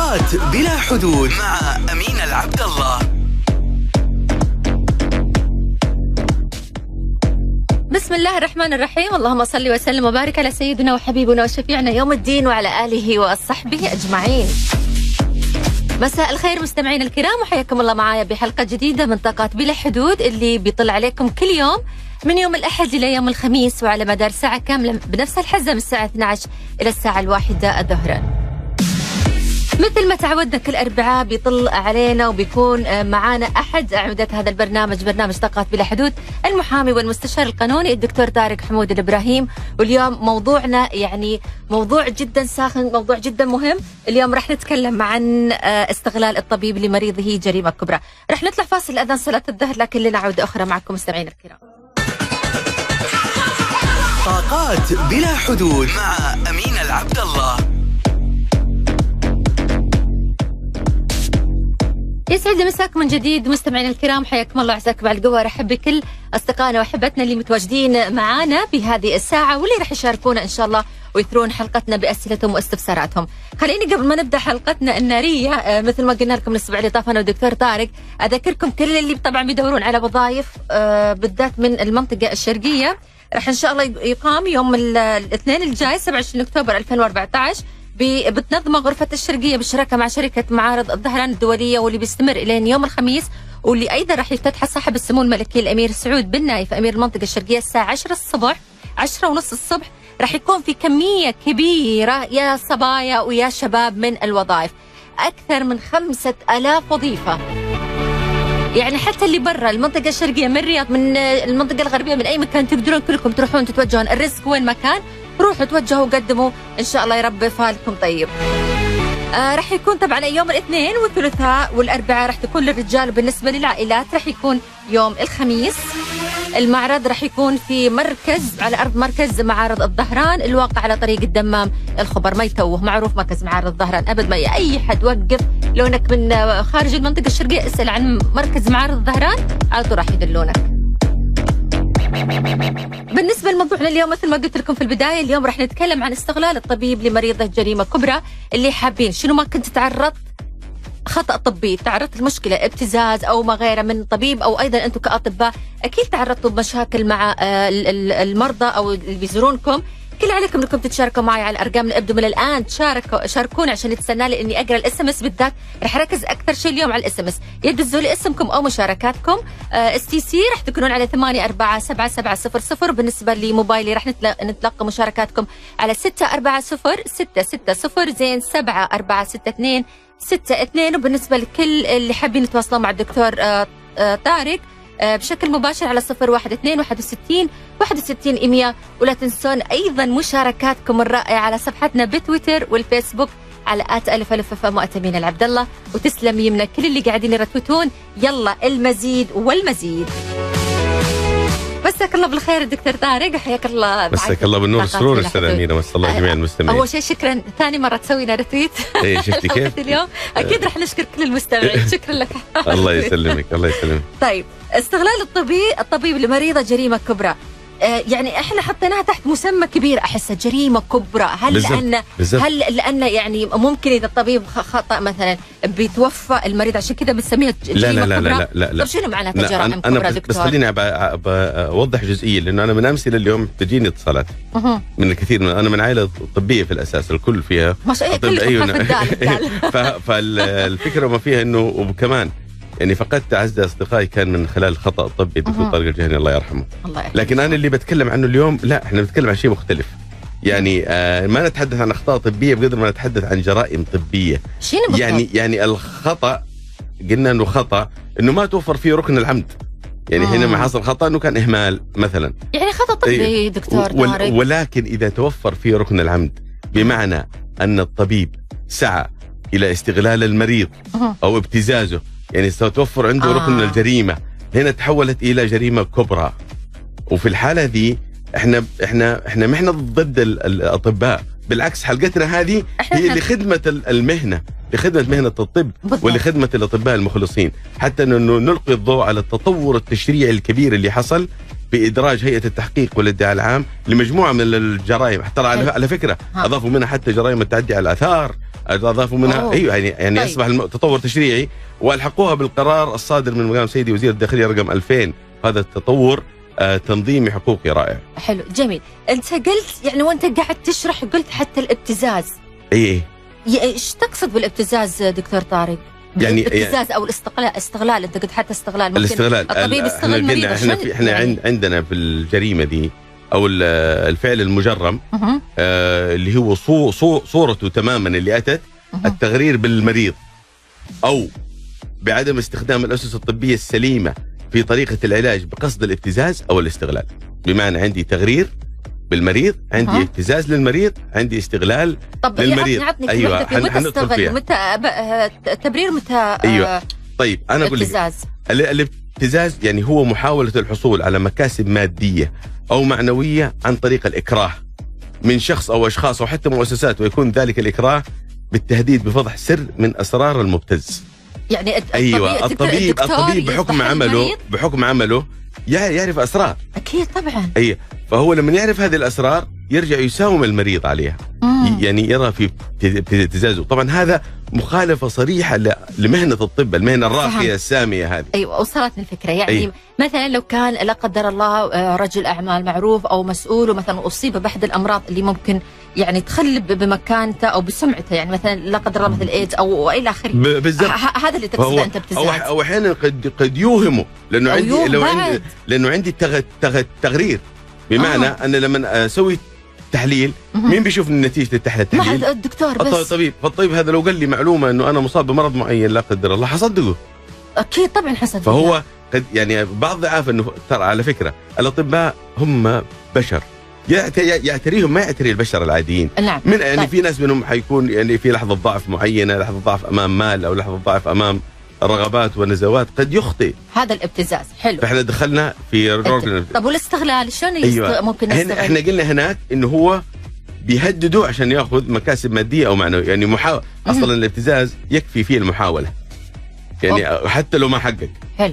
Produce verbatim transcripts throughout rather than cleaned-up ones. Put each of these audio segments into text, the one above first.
طاقات بلا حدود مع أمين العبد الله. بسم الله الرحمن الرحيم، اللهم صل وسلم وبارك على سيدنا وحبيبنا وشفيعنا يوم الدين وعلى آله وصحبه أجمعين. مساء الخير مستمعين الكرام، وحياكم الله معايا بحلقة جديدة من طاقات بلا حدود اللي بيطل عليكم كل يوم من يوم الأحد إلى يوم الخميس، وعلى مدار ساعة كاملة بنفس الحزة من الساعة اثنتي عشرة إلى الساعة الواحدة ظهرا. مثل ما تعودنا كل أربعاء بيطل علينا وبيكون معانا أحد أعمدة هذا البرنامج، برنامج طاقات بلا حدود، المحامي والمستشار القانوني الدكتور طارق حمود الإبراهيم. واليوم موضوعنا يعني موضوع جدا ساخن، موضوع جدا مهم. اليوم راح نتكلم عن استغلال الطبيب لمريضه جريمة كبرى. راح نطلع فاصل أذان صلاة الظهر، لكن لنا عودة أخرى معكم مستمعين الكرام. طاقات بلا حدود مع أمين العبد الله. يسعد مساكم من جديد مستمعين الكرام، حياكم الله وعساكم على القوة. رحب بكل أصدقائنا وأحبتنا اللي متواجدين معانا بهذه الساعة واللي راح يشاركونا إن شاء الله ويثرون حلقتنا بأسئلتهم واستفساراتهم. خليني قبل ما نبدأ حلقتنا النارية آه مثل ما قلنا لكم الأسبوع اللي طاف أنا والدكتور طارق، أذكركم كل اللي طبعا بيدورون على وظائف آه بالذات من المنطقة الشرقية، راح إن شاء الله يقام يوم الاثنين الجاي سبعة وعشرين أكتوبر ألفين وأربعة عشر بتنظمه غرفة الشرقية بالشراكة مع شركة معارض الظهران الدولية، واللي بيستمر إلى يوم الخميس، واللي أيضا راح يفتتح صاحب السمو الملكي الأمير سعود بن نايف أمير المنطقة الشرقية الساعة عشرة الصبح، عشرة ونص الصبح. راح يكون في كمية كبيرة يا صبايا ويا شباب من الوظائف، أكثر من خمسة آلاف وظيفة. يعني حتى اللي برا المنطقة الشرقية من الرياض، من المنطقة الغربية، من أي مكان تقدرون كلكم تروحون تتوجهون، الرزق وين ما كان روحوا توجهوا وقدموا إن شاء الله، يا رب فالكم طيب. آه راح يكون طبعا يوم الاثنين والثلاثاء والأربعاء راح تكون للرجال، وبالنسبة للعائلات راح يكون يوم الخميس. المعرض راح يكون في مركز على أرض مركز معارض الظهران الواقع على طريق الدمام الخبر، ما يتوه، معروف مركز معارض الظهران أبد. ما أي حد وقف لو أنك من خارج المنطقة الشرقية اسأل عن مركز معارض الظهران على طول راح يدلونك. بالنسبة لموضوعنا اليوم مثل ما قلت لكم في البداية، اليوم راح نتكلم عن استغلال الطبيب لمريضة جريمة كبرى. اللي حابين شنو ما كنت تعرضت خطأ طبي، تعرضت لمشكلة ابتزاز أو ما غيره من طبيب، أو أيضا أنتم كأطباء أكيد تعرضتوا بمشاكل مع المرضى أو اللي بيزورونكم، كل عليكم انكم تتشاركوا معي على الارقام اللي ابدوا من الان. تشاركوا شاركونا عشان يتسنى لي اني اقرا الاس ام اس، بالذات رح اركز اكثر شيء اليوم على الاس ام اس. يدزوا لي اسمكم او مشاركاتكم. اس تي سي رح تكونون على ثمانية أربعة سبعة سبعة صفر صفر، بالنسبه لموبايلي رح نتلقى مشاركاتكم على ستة أربعة صفر ستة ستة صفر زين سبعة أربعة ستة اثنين ستة اثنين. وبالنسبه لكل اللي حابين يتواصلون مع الدكتور آآ آآ طارق بشكل مباشر على صفر واحد اثنين واحد وستين واحد وستين مية. ولا تنسون أيضا مشاركاتكم الرائعة على صفحتنا بتويتر والفيسبوك على آت ألف ألف أف أم أمين العبد الله. وتسلم يمنا كل اللي قاعدين يرتوتون. يلا المزيد والمزيد. مساك الله بالخير الدكتور طارق، حياك الله. مساك الله بالنور والسرور استاذ أمينة، مسا الله جميع المستمعين. أول شيء شكرا، ثاني مرة تسوينا رتويت. إيه شفتي كيف؟ اليوم أكيد رح نشكر كل المستمعين، شكرا لك. الله يسلمك الله يسلمك. طيب، استغلال الطبيب الطبيب لمريضة جريمة كبرى، آه يعني احنا حطيناها تحت مسمى كبير احسها جريمه كبرى. هل بالزبط. لان بالزبط. هل لان يعني ممكن اذا الطبيب خطا مثلا بيتوفى المريض عشان كذا بنسميها جريمه لا لا كبرى؟ لا لا لا. طيب شنو معناتها جرائم كبرى أنا دكتور؟ بس خليني اوضح جزئيه، لانه انا من امثله اليوم تجيني اتصالات أه. من الكثير من انا من عائله طبيه في الاساس، الكل فيها ما شاء الله. فالفكره ما فيها انه وكمان يعني فقدت أعز أصدقائي كان من خلال الخطأ الطبي الدكتور طارق الجهني الله يرحمه. الله يرحمه. لكن أنا اللي بتكلم عنه اليوم لا، احنا بنتكلم عن شيء مختلف. يعني آه ما نتحدث عن أخطاء طبية بقدر ما نتحدث عن جرائم طبية. شنو بالضبط؟ يعني يعني الخطأ قلنا إنه خطأ إنه ما توفر فيه ركن العمد. يعني آه. هنا ما حصل خطأ إنه كان إهمال مثلا. يعني خطأ طبي دكتور طارق. ولكن إذا توفر فيه ركن العمد بمعنى أن الطبيب سعى إلى استغلال المريض آه. أو ابتزازه، يعني ستوفر عنده آه. ركن الجريمة، هنا تحولت إلى جريمة كبرى. وفي الحالة ذي احنا احنا احنا ما احنا ضد الأطباء، بالعكس حلقتنا هذه هي لخدمة المهنة، لخدمة مهنة الطب بالضبط. ولخدمة الأطباء المخلصين، حتى أنه نلقي الضوء على التطور التشريعي الكبير اللي حصل بإدراج هيئة التحقيق والادعاء العام لمجموعة من الجرائم. حتى على فكرة أضافوا منها حتى جرائم التعدي على الآثار، اضافوا منها أوه. ايوه يعني يعني طيب. اصبح الم- تطور تشريعي، والحقوها بالقرار الصادر من مقام سيدي وزير الداخليه رقم ألفين. هذا التطور آه تنظيمي حقوقي رائع. حلو جميل. انت قلت يعني وانت قاعد تشرح قلت حتى الابتزاز. اي اي ي- ايش تقصد بالابتزاز دكتور طارق؟ يعني الابتزاز او الاستغلال، استغلال انت قلت حتى استغلال. ممكن الاستغلال. الطبيب ال- يستغل احنا المريض قلنا احنا عشان في احنا يعني. عندنا في الجريمه دي او ال- الفعل المجرم مه. آه اللي هو صو صو صورته تماما اللي اتت مه. التغرير بالمريض او بعدم استخدام الاسس الطبيه السليمه في طريقه العلاج بقصد الابتزاز او الاستغلال. بمعنى عندي تغرير بالمريض، عندي أه. ابتزاز للمريض، عندي استغلال طب للمريض. عطني أيوة، أيوة. متى حندخل استغل فيها. متى آه، تبرير متى آه، أيوة. طيب انا اقول لك ابتزاز. ال- الابتزاز يعني هو محاوله الحصول على مكاسب ماديه او معنويه عن طريق الاكراه من شخص او اشخاص او حتى مؤسسات، ويكون ذلك الاكراه بالتهديد بفضح سر من اسرار المبتز. يعني الط- ايوه الطبيب الطبيب الدكتور الطبيب بحكم يفضح عمله المريض؟ بحكم عمله يع- يعرف اسرار. اكيد طبعا. اي فهو لما يعرف هذه الاسرار يرجع يساوم المريض عليها. مم. يعني يرى في في ابتزازه. طبعا هذا مخالفه صريحه ل- لمهنه الطب، المهنه الراقيه فهمت. الساميه هذه. ايوه وصلتني الفكره. يعني أي. مثلا لو كان لا قدر الله آه، رجل اعمال معروف او مسؤول ومثلا اصيب باحد الامراض اللي ممكن يعني تخلب بمكانته او بسمعته، يعني مثلا لا قدر الله مثل ايدز او الى اخره. ب- بالضبط. ه- هذا اللي تقصده انت او ابتزاز. او احيانا قد قد يوهمه لانه أو عندي يوهم لو بعد. عندي لانه عندي تغ تغ تغرير. بمعنى آه. ان لما اسوي تحليل مهم. مين بيشوف نتيجه التحليل؟ مع التحليل الدكتور الط- بس. الطبيب. فالطبيب هذا لو قال لي معلومه انه انا مصاب بمرض معين لا قدر الله حصدقه. اكيد طبعا حسن. فهو قد يعني بعض ضعاف انه ترى على فكره الاطباء هم بشر يعت- يعتريهم ما يعتري البشر العاديين. نعم. من يعني طيب. في ناس منهم حيكون يعني في لحظه ضعف معينه، لحظه ضعف امام مال او لحظه ضعف امام رغبات ونزوات قد يخطئ. هذا الابتزاز حلو. فاحنا دخلنا في رول. طب والاستغلال شلون يست... أيوة. ممكن هنا نستغل؟ احنا قلنا هناك انه هو بيهددوا عشان ياخذ مكاسب ماديه او معنويه. يعني محاول اصلا الابتزاز يكفي فيه المحاوله، يعني أوه. حتى لو ما حقق. حلو.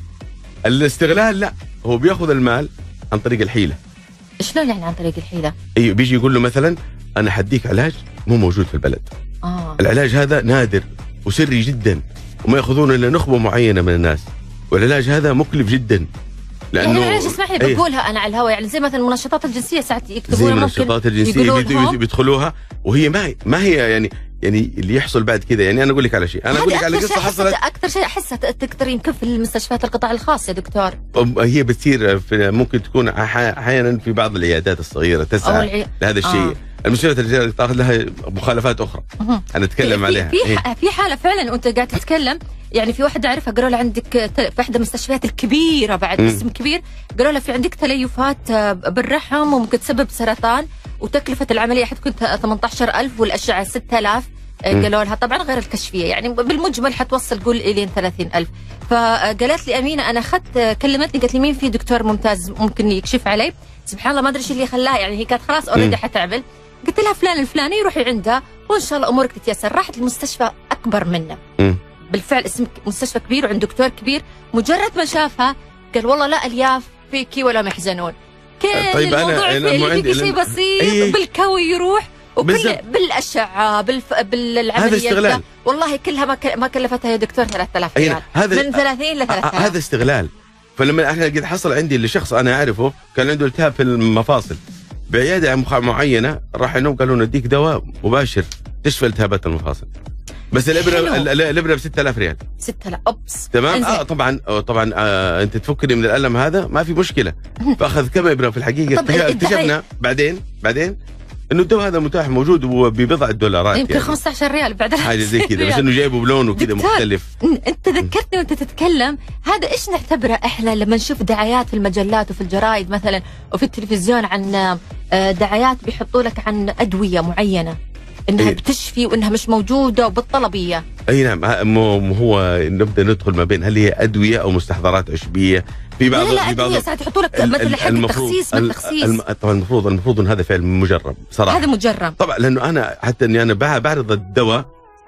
الاستغلال لا، هو بياخذ المال عن طريق الحيله. شلون يعني عن طريق الحيله؟ ايوه بيجي يقول له مثلا انا حديك علاج مو موجود في البلد. اه العلاج هذا نادر وسري جدا وما ياخذونه الا نخبه معينه من الناس، والعلاج هذا مكلف جدا. يعني العلاج اسمح لي أيه. بقولها انا على الهواء، يعني زي مثلا المنشطات الجنسيه ساعات زي يكتبونها المنشطات ممكن الجنسيه يقولوا بيد- لهم. بيدخلوها وهي ما هي ما هي يعني يعني اللي يحصل بعد كذا. يعني انا اقول لك على شيء، انا اقول لك على أكثر قصه شيء حصلت. أحسها- اكثر شيء احسها تكثر يمكن في المستشفيات القطاع الخاص يا دكتور. هي بتصير في ممكن تكون أح- احيانا في بعض العيادات الصغيره أو تسعى العي... لهذا الشيء. آه. المستشفيات اللي تاخذ لها مخالفات اخرى مهم. انا اتكلم في عليها. في, إيه؟ ح- في حاله فعلا وانت قاعد تتكلم، يعني في واحده اعرفها قالوا لها عندك تل... في احدى المستشفيات الكبيره بعد مم. اسم كبير، قالوا لها في عندك تليفات آه، بالرحم وممكن تسبب سرطان، وتكلفه العمليه حتكون ثمانية عشر ألف والاشعه ستة آلاف. آه، مم. قالوا لها طبعا غير الكشفيه، يعني بالمجمل حتوصل قول الين ثلاثين ألف. فقالت لي امينه انا اخذت كلمتني قالت لي مين في دكتور ممتاز ممكن يكشف علي. سبحان الله ما ادري ايش اللي خلاها، يعني هي كانت خلاص اوريدي حتعمل. قلت لها فلان الفلاني روحي عندها وان شاء الله امورك تتيسر. راحت المستشفى اكبر منه، مم. بالفعل اسم مستشفى كبير وعند دكتور كبير. مجرد ما شافها قال والله لا الياف فيكي ولا محزنون. كل طيب أنا- الموضوع أنا في مو اللي عندي- فيه شيء بسيط إيه. بالكوي يروح وكل بالزبط. بالاشعه بالف... بالعمليه هذا استغلال. والله كلها ما, ك... ما كلفتها يا دكتور ثلاثة آلاف أي ريال نعم. هذا من ثلاثين ل ثلاثة آلاف. هذا استغلال. فلما احنا قد حصل عندي لشخص انا اعرفه كان عنده التهاب في المفاصل بعياده مخ- معينه، راح انهم قالوا نديك دواء مباشر تشفي التهابات المفاصل، بس الابره حلو. ال- ال- الابره ب ستة آلاف ريال. ستة آلاف اوبس تمام. إنزين. آه طبعا آه طبعا آه انت تفكني من الالم هذا ما في مشكله. فاخذ كم ابره في الحقيقه. طب اكتشف- الدعاية- اكتشفنا بعدين بعدين انه الدواء هذا متاح موجود وببضع دولارات يمكن يعني. خمسة عشر ريال بعد حاجه زي كذا، بس ريال. انه جايبه بلونه كذا دكتور. مختلف. انت ذكرتني وانت تتكلم، هذا ايش نعتبره احنا لما نشوف دعايات في المجلات وفي الجرايد مثلا وفي التلفزيون عن آه، دعايات بيحطوا لك عن ادويه معينه انها إيه. بتشفي وانها مش موجوده وبالطلبيه. اي نعم. ها- مو مو هو نبدا ندخل ما بين هل هي ادويه او مستحضرات عشبيه في بعض لا لا في بعض ادويه ساعات يحطوا لك ال- مثلا ال- حق التخسيس ما ال- التخسيس الم- طبعا المفروض المفروض ان هذا فعل مجرب صراحه. هذا مجرب. طبعا لانه انا حتى اني انا بع- بعرض الدواء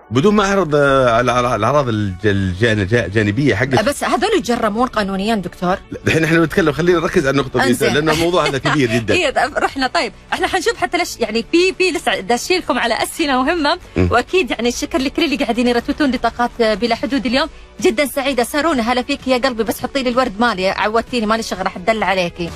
بدون ما اعرض على الاعراض الجانبيه حقت. بس هذول يجرمون قانونيا دكتور؟ الحين احنا بنتكلم، خلينا نركز على النقطه دي لان الموضوع هذا كبير جدا. إيه رحنا. طيب احنا حنشوف حتى ليش يعني في في لسه داشيلكم على اسئله مهمه، واكيد يعني الشكر لكل اللي قاعدين يرتوتون لطاقات بلا حدود اليوم. جدا سعيده. سارونا هلا فيك يا قلبي، بس حطي لي الورد مالي، عودتيني مالي شغل، راح اتدلع عليكي.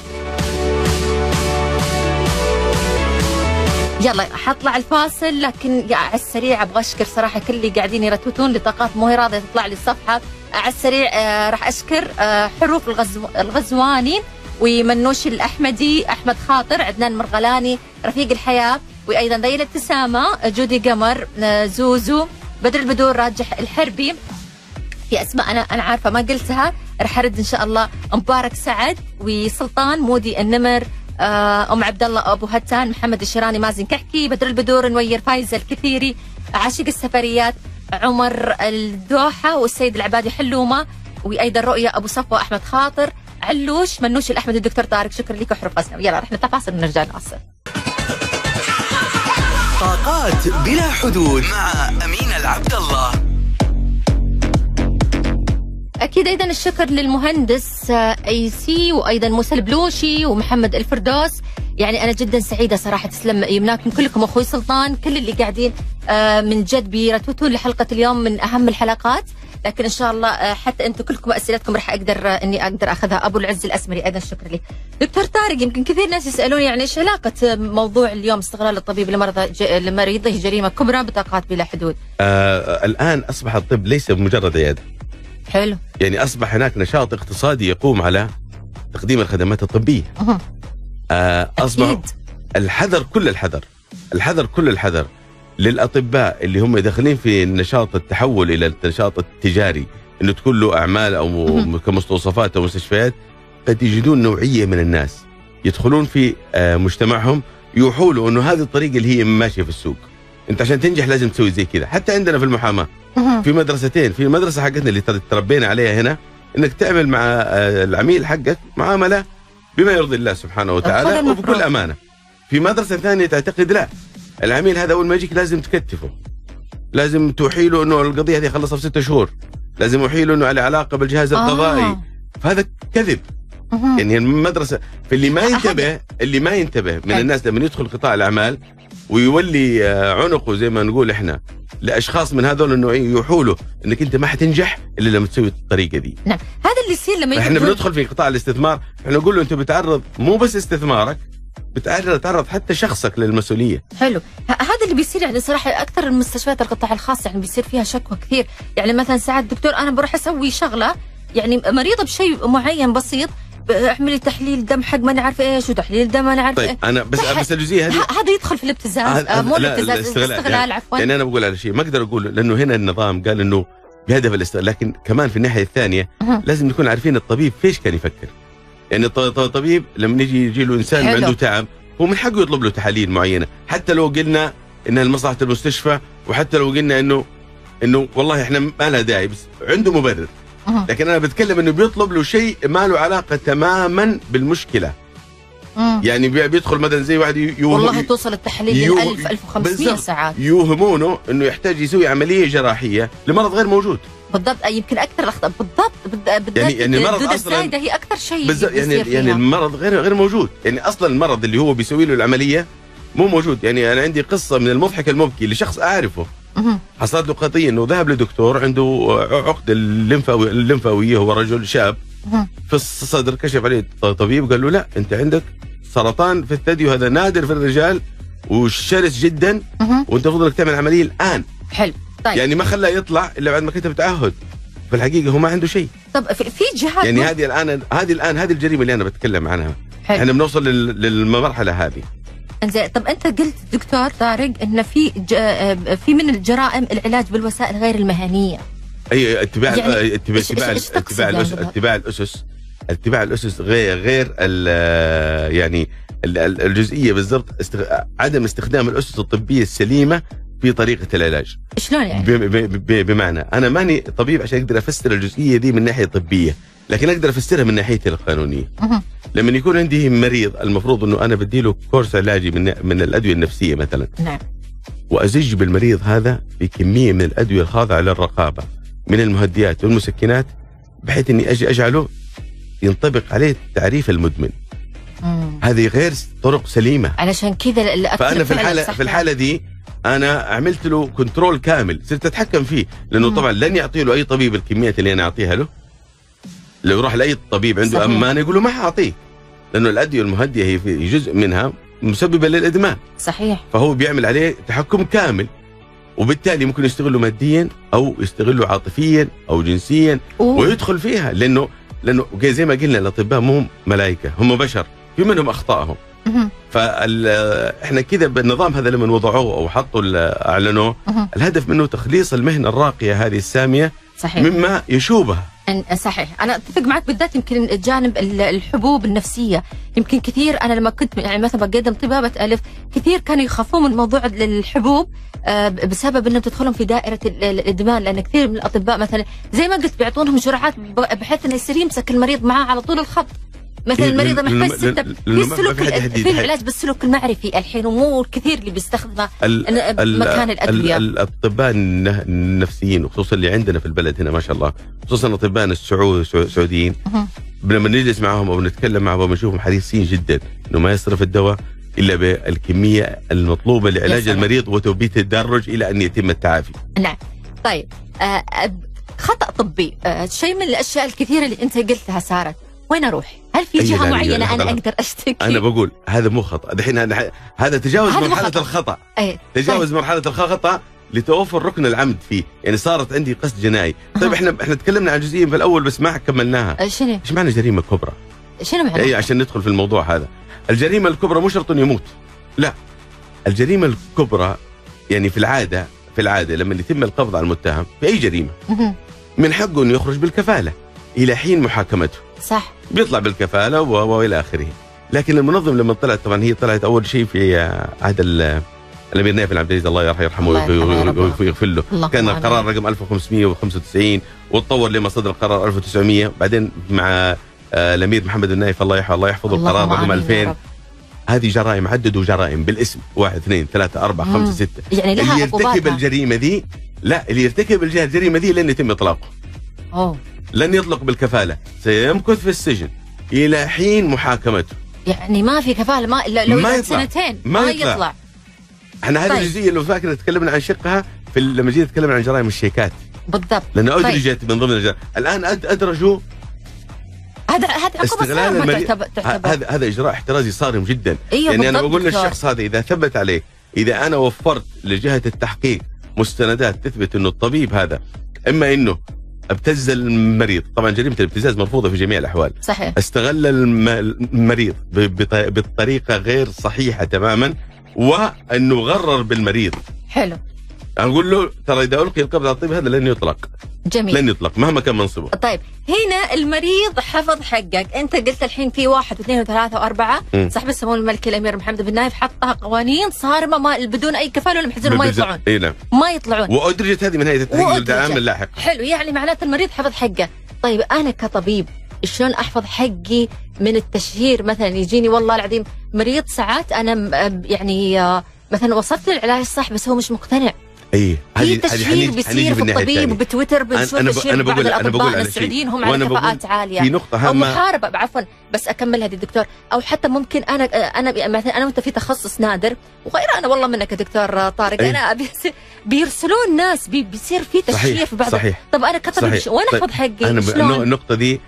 يلا حطلع الفاصل، لكن على السريع ابغى اشكر صراحه كل اللي قاعدين يرتوتون لطاقات مو هي راضيه تطلع لي الصفحه. على السريع آه راح اشكر آه حروف الغزو الغزواني، ومنوش الاحمدي، احمد خاطر، عدنان مرغلاني، رفيق الحياه، وايضا ذيل ابتسامه، جودي قمر، آه زوزو، بدر البدور، راجح الحربي. في اسماء انا انا عارفه ما قلتها، راح ارد ان شاء الله. مبارك سعد، وسلطان، مودي النمر، ام عبد الله ابو هتان، محمد الشيراني، مازن كحكي، بدر البدور، نوير، فايزه الكثيري، عاشق السفريات، عمر الدوحه، والسيد العبادي حلومه، وايضا رؤيا ابو صفوه، احمد خاطر، علوش، منوش الاحمد، الدكتور طارق. شكرا لك وحروف غزنا. يلا رح نتفاصل ونرجع نواصل. طاقات بلا حدود مع أمين العبد الله. أكيد أيضا الشكر للمهندس أي سي، وأيضا موسى البلوشي، ومحمد الفردوس. يعني أنا جدا سعيدة صراحة، تسلم يمناكم كلكم. أخوي سلطان، كل اللي قاعدين من جد بيرتوتون لحلقة اليوم من أهم الحلقات، لكن إن شاء الله حتى أنتم كلكم أسئلتكم راح أقدر إني أقدر أخذها. أبو العز الأسمري أيضا شكرا لك. دكتور طارق، يمكن كثير ناس يسألوني يعني إيش علاقة موضوع اليوم استغلال الطبيب لمرضى لمريضه جريمة كبرى بطاقات بلا حدود؟ آه الآن أصبح الطب ليس مجرد عيادة. حلو. يعني أصبح هناك نشاط اقتصادي يقوم على تقديم الخدمات الطبية. أه. آه أصبح الحذر كل الحذر الحذر كل الحذر للأطباء اللي هم داخلين في نشاط التحول إلى النشاط التجاري، إنه تكون له أعمال أو كمستوصفات أو مستشفيات. قد يجدون نوعية من الناس يدخلون في آه مجتمعهم، يوحوا انه هذه الطريقة اللي هي ماشية في السوق. انت عشان تنجح لازم تسوي زي كذا. حتى عندنا في المحاماة في مدرستين، في المدرسة حقتنا اللي تربينا عليها هنا، انك تعمل مع العميل حقك معاملة بما يرضي الله سبحانه وتعالى وبكل أمانة. في مدرسة ثانية تعتقد لا، العميل هذا أول ما يجيك لازم تكتفه، لازم توحي له انه القضية هذه خلصها في ستة شهور، لازم توحي له انه على علاقة بالجهاز القضائي. آه. فهذا كذب. يعني المدرسة، في اللي ما ينتبه اللي ما ينتبه من الناس لما يدخل قطاع الأعمال ويولي عنقه زي ما نقول احنا لاشخاص من هذول النوعين، يوحوا له انك انت ما حتنجح الا لما تسوي الطريقه دي. نعم، هذا اللي يصير لما احنا بندخل في قطاع الاستثمار، احنا نقول له انت بتعرض مو بس استثمارك، بتعرض تعرض حتى شخصك للمسؤوليه. حلو، هذا اللي بيصير. يعني صراحه اكثر المستشفيات القطاع الخاص يعني بيصير فيها شكوى كثير. يعني مثلا ساعات دكتور انا بروح اسوي شغله، يعني مريضه بشيء معين بسيط، اعملي تحليل دم حق ما نعرف ايش، وتحليل دم ما نعرف. طيب إيه. انا بس بس الجزئيه هذه هذا يدخل في الابتزاز. آه مو الابتزاز، الاستغلال. يعني عفوا، يعني انا بقول على شيء ما اقدر اقول، لانه هنا النظام قال انه بهدف الاستغلال، لكن كمان في الناحيه الثانيه أه. لازم نكون عارفين الطبيب فيش كان يفكر. يعني الطبيب لما يجي يجي له انسان حلو. عنده تعب، هو من حقه يطلب له تحاليل معينه، حتى لو قلنا انها لمصلحه المستشفى، وحتى لو قلنا انه انه والله احنا ما لها داعي، بس عنده مبرر. لكن أنا بتكلم إنه بيطلب له شيء ما له علاقة تماماً بالمشكلة. مم. يعني بيدخل مثلاً زي واحد يوهم، والله توصل التحليل يوه... ألف ألف وخمسمية ساعات، يوهمونه إنه يحتاج يسوي عملية جراحية لمرض غير موجود. بالضبط، يمكن أكثر الأخطاء. بالضبط بالضبط يعني يعني المرض أصلاً هي أكثر شيء يعني يعني المرض غير غير موجود. يعني أصلاً المرض اللي هو بيسوي له العملية مو موجود. يعني أنا عندي قصة من المضحك المبكي لشخص أعرفه، حصلت له قضية انه ذهب لدكتور عنده عقدة الليمفاوية الليمفاوية، هو رجل شاب في الصدر، كشف عليه طبيب قال له لا انت عندك سرطان في الثدي، وهذا نادر في الرجال وشرس جدا، وانت المفروض انك تعمل عملية الان. حلو. طيب يعني ما خلاه يطلع الا بعد ما كتب تعهد. في الحقيقة هو ما عنده شيء. طب في جهات يعني هذه الان هذه الان هذه الجريمة اللي انا بتكلم عنها. حلو. احنا بنوصل للمرحلة هذه. انزين، طب انت قلت دكتور طارق ان في في من الجرائم العلاج بالوسائل غير المهنيه. اي اتباع يعني اتباع اتباع اتباع الاسس اتباع الاسس اتباع الاسس غير غير يعني الجزئيه بالضبط، استغ... عدم استخدام الاسس الطبيه السليمه في طريقه العلاج. شلون يعني؟ ب... ب... ب... بمعنى انا ماني طبيب عشان اقدر افسر الجزئيه دي من ناحيه طبيه، لكن اقدر افسرها من ناحيتي القانونيه. أه. لما يكون عندي مريض المفروض انه انا بديله كورس علاجي من من الادويه النفسيه مثلا. نعم. وأزج بالمريض هذا بكمية من الأدوية الخاضعة للرقابة من المهدئات والمسكنات، بحيث أني أجي أجعله ينطبق عليه تعريف المدمن. مم. هذه غير طرق سليمة. علشان كذا فأنا في الحالة في الحالة دي أنا عملت له كنترول كامل، صرت أتحكم فيه، لأنه مم. طبعا لن يعطي له أي طبيب الكميات اللي أنا أعطيها له. لو يروح لأي طبيب عنده أمانة يقول له ما حأعطيه، لأنه الأدوية المهدئة هي في جزء منها مسببة للإدمان. صحيح. فهو بيعمل عليه تحكم كامل، وبالتالي ممكن يستغله ماديا أو يستغله عاطفيا أو جنسيا. أوه. ويدخل فيها، لأنه لأنه زي ما قلنا الأطباء مو ملائكة، هم بشر في منهم أخطائهم. فاحنا كذا بالنظام هذا لما وضعوه أو حطوا أعلنوه، الهدف منه تخليص المهنة الراقية هذه السامية. صحيح. مما يشوبها. صحيح، أنا أتفق معك، بالذات يمكن جانب الحبوب النفسية. يمكن كثير أنا لما كنت يعني مثلا بقدم طبابة ألف، كثير كانوا يخافون من موضوع الحبوب بسبب أنهم تدخلهم في دائرة الإدمان، لأن كثير من الأطباء مثلا زي ما قلت بيعطونهم جرعات بحيث أنه يصير يمسك المريض معاه على طول الخط. مثلا المريض محتاج ستة في السلوك، في العلاج بالسلوك المعرفي الحين، ومو كثير اللي بيستخدمه مكان الأدوية. الأطباء النفسيين وخصوصا اللي عندنا في البلد هنا ما شاء الله، خصوصا أطباء السعوديين، لما نجلس معهم أو نتكلم معهم بنشوفهم حريصين جدا إنه ما يصرف الدواء إلا بالكمية المطلوبة لعلاج المريض وتوبيت التدرج إلى أن يتم التعافي. نعم. طيب آه خطأ طبي، آه شيء من الأشياء الكثيرة اللي أنت قلتها صارت، وين أروح؟ هل في جهة معينة أنا أقدر أشتكي؟ أنا بقول هذا مو خطأ، دحين هذا تجاوز مرحلة خطأ. الخطأ. أيه. تجاوز طيب. مرحلة الخطأ لتوفر ركن العمد فيه، يعني صارت عندي قصد جنائي. طيب احنا احنا تكلمنا عن جزئية في الأول بس ما كملناها. شنو؟ ايش معنى جريمة كبرى؟ شنو معنى؟ اي عشان ندخل في الموضوع هذا. الجريمة الكبرى مو شرط انه يموت. لا. الجريمة الكبرى يعني في العادة في العادة لما يتم القبض على المتهم في أي جريمة من حقه انه يخرج بالكفالة إلى حين محاكمته. صح. بيطلع بالكفالة والى اخره. لكن المنظم لما طلعت، طبعا هي طلعت اول شيء في عهد الامير نايف العبد العزيز الله يرحمه ويغفر له، كان القرار رقم ألف وخمسمئة وخمسة وتسعين وتطور لما صدر القرار ألف وتسعمئة، بعدين مع الامير محمد النايف الله يحفظه الله يحفظه القرار رقم ألفين. هذه جرائم، عددوا جرائم بالاسم، واحد اثنين ثلاثة أربعة خمسة ستة. يعني لها اللي يرتكب الجريمة دي، لا اللي يرتكب الجريمة دي لن يتم إطلاقه. أوه. لن يطلق بالكفالة، سيمكث في السجن إلى حين محاكمته. يعني ما في كفالة، ما لو ما سنتين ما, ما يطلع, يطلع. احنا هذه طيب. الجزئية اللي فاكر تكلمنا عن شقها في لما جينا نتكلم عن جرائم الشيكات. بالضبط. لأنه أدرجت طيب. من ضمن الجرائم. الآن أدرجوا هذا هذا عقوبة تعتبر. هذا هذا إجراء احترازي صارم جدا. أيوة يعني أنا بقول للشخص هذا إذا ثبت عليه، إذا أنا وفرت لجهة التحقيق مستندات تثبت إنه الطبيب هذا إما إنه ابتز المريض، طبعا جريمة الابتزاز مرفوضة في جميع الأحوال. صحيح. استغل المريض بطريقة غير صحيحة تماما، وأنه غرر بالمريض. حلو. أقول له ترى إذا ألقي القبض على الطبيب هذا لن يطلق. جميل. لن يطلق مهما كان منصبه. طيب هنا المريض حفظ حقك، أنت قلت الحين في واحد واثنين وثلاثة وأربعة، صاحب السمو الملكي الأمير محمد بن نايف حطها قوانين صارمة ما بدون أي كفالة ولا محزن، ما يطلعون. إيه نعم. ما يطلعون. وأدرجت هذه من هيئة التحقيق العام اللاحق. حلو، يعني معناته المريض حفظ حقه. طيب أنا كطبيب شلون أحفظ حقي من التشهير؟ مثلا يجيني والله العظيم مريض ساعات أنا يعني مثلا وصلت للعلاج الصح بس هو مش مقتنع. اي هذه تشهير بيصير في الطبيب وبتويتر بنشوف تشهير بعض الاطباء السعوديين هم على كفاءات عاليه في نقطه هامه او محاربه. عفوا بس اكمل هذه الدكتور، او حتى ممكن انا انا مثلا انا وانت في تخصص نادر وغير انا والله منك يا دكتور طارق. أي. انا بيرسلون ناس بي بيصير في تشهير في بعض. صحيح. طب انا كطبيب وين احفظ حقي؟ انا شلون؟ النقطه دي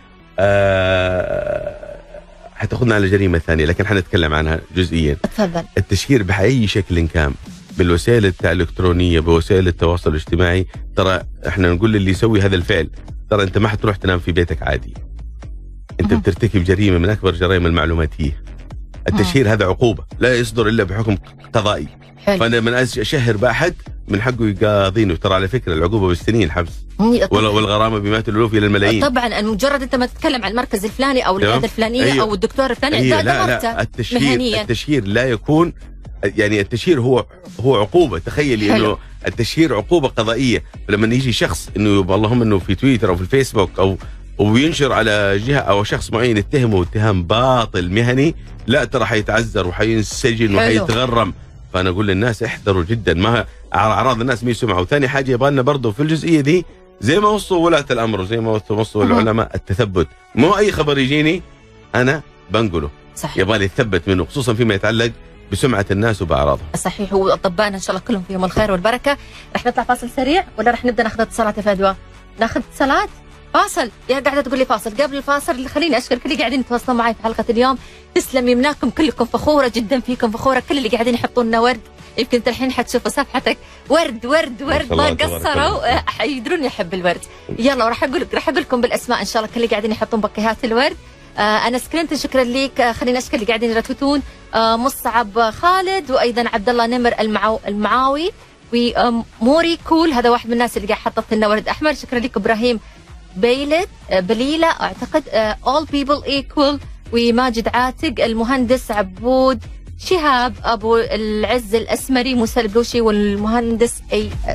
آه حتاخذنا على جريمه ثانيه لكن حنتكلم عنها جزئيا. تفضل. التشهير باي شكل كان، بالوسائل الإلكترونية، بوسائل التواصل الاجتماعي، ترى احنا نقول للي يسوي هذا الفعل ترى انت ما حتروح تنام في بيتك عادي. انت بترتكب جريمة من اكبر جرائم المعلوماتية. التشهير هذا عقوبة لا يصدر الا بحكم قضائي. حلو. فانا من اشهر باحد من حقه يقاضينه. ترى على فكرة العقوبة بالسنين حبس والغرامة بمئات الالوف الى الملايين. طبعا مجرد انت ما تتكلم عن المركز الفلاني او العيادة الفلانية. أيوه. او الدكتور الفلاني. أيوه. لا لا التشهير مهنياً. التشهير لا يكون، يعني التشهير هو هو عقوبة. تخيلي انه التشهير عقوبة قضائية. فلما يجي شخص انه يبقى اللهم انه في تويتر او في الفيسبوك او وينشر على جهة او شخص معين يتهمه اتهام باطل مهني، لا ترى حيتعذر وحينسجن وحيتغرم. فانا اقول للناس احذروا جدا، ما اعراض الناس مي سمعه. وثاني حاجه يبغى لنا برضه في الجزئيه دي زي ما وصوا ولاة الامر وزي ما وصوا العلماء التثبت، مو اي خبر يجيني انا بنقله، صحيح. يبغى لي يثبت منه، خصوصا فيما يتعلق بسمعه الناس وباعراضهم. صحيح، واطبائنا ان شاء الله كلهم فيهم الخير والبركه. رح نطلع فاصل سريع ولا رح نبدا ناخذ اتصالات يا فدوى؟ ناخذ اتصالات؟ فاصل، يا قاعده تقول لي فاصل. قبل الفاصل خليني اشكر كل اللي قاعدين يتواصلون معي في حلقه اليوم. تسلم يمناكم كلكم، فخوره جدا فيكم، فخوره كل اللي قاعدين يحطون لنا ورد. يمكن انت الحين حتشوف صفحتك ورد ورد ورد ما قصروا، يدرون يحب الورد. يلا وراح اقول راح اقول لكم بالاسماء ان شاء الله كل اللي قاعدين يحطون بكيهات الورد. آه انا سكرنت، شكرا لك. آه خلينا اشكر اللي قاعدين يرتوتون. آه مصعب خالد، وايضا عبد الله نمر المعو المعاوي، وموري كول، هذا واحد من الناس اللي قاعد حطت لنا ورد احمر. شكرا لك. ابراهيم بيلت بليله اعتقد، all people equal، وماجد عاتق، المهندس عبود شهاب، ابو العز الاسمري، موسى البلوشي، والمهندس اي اس.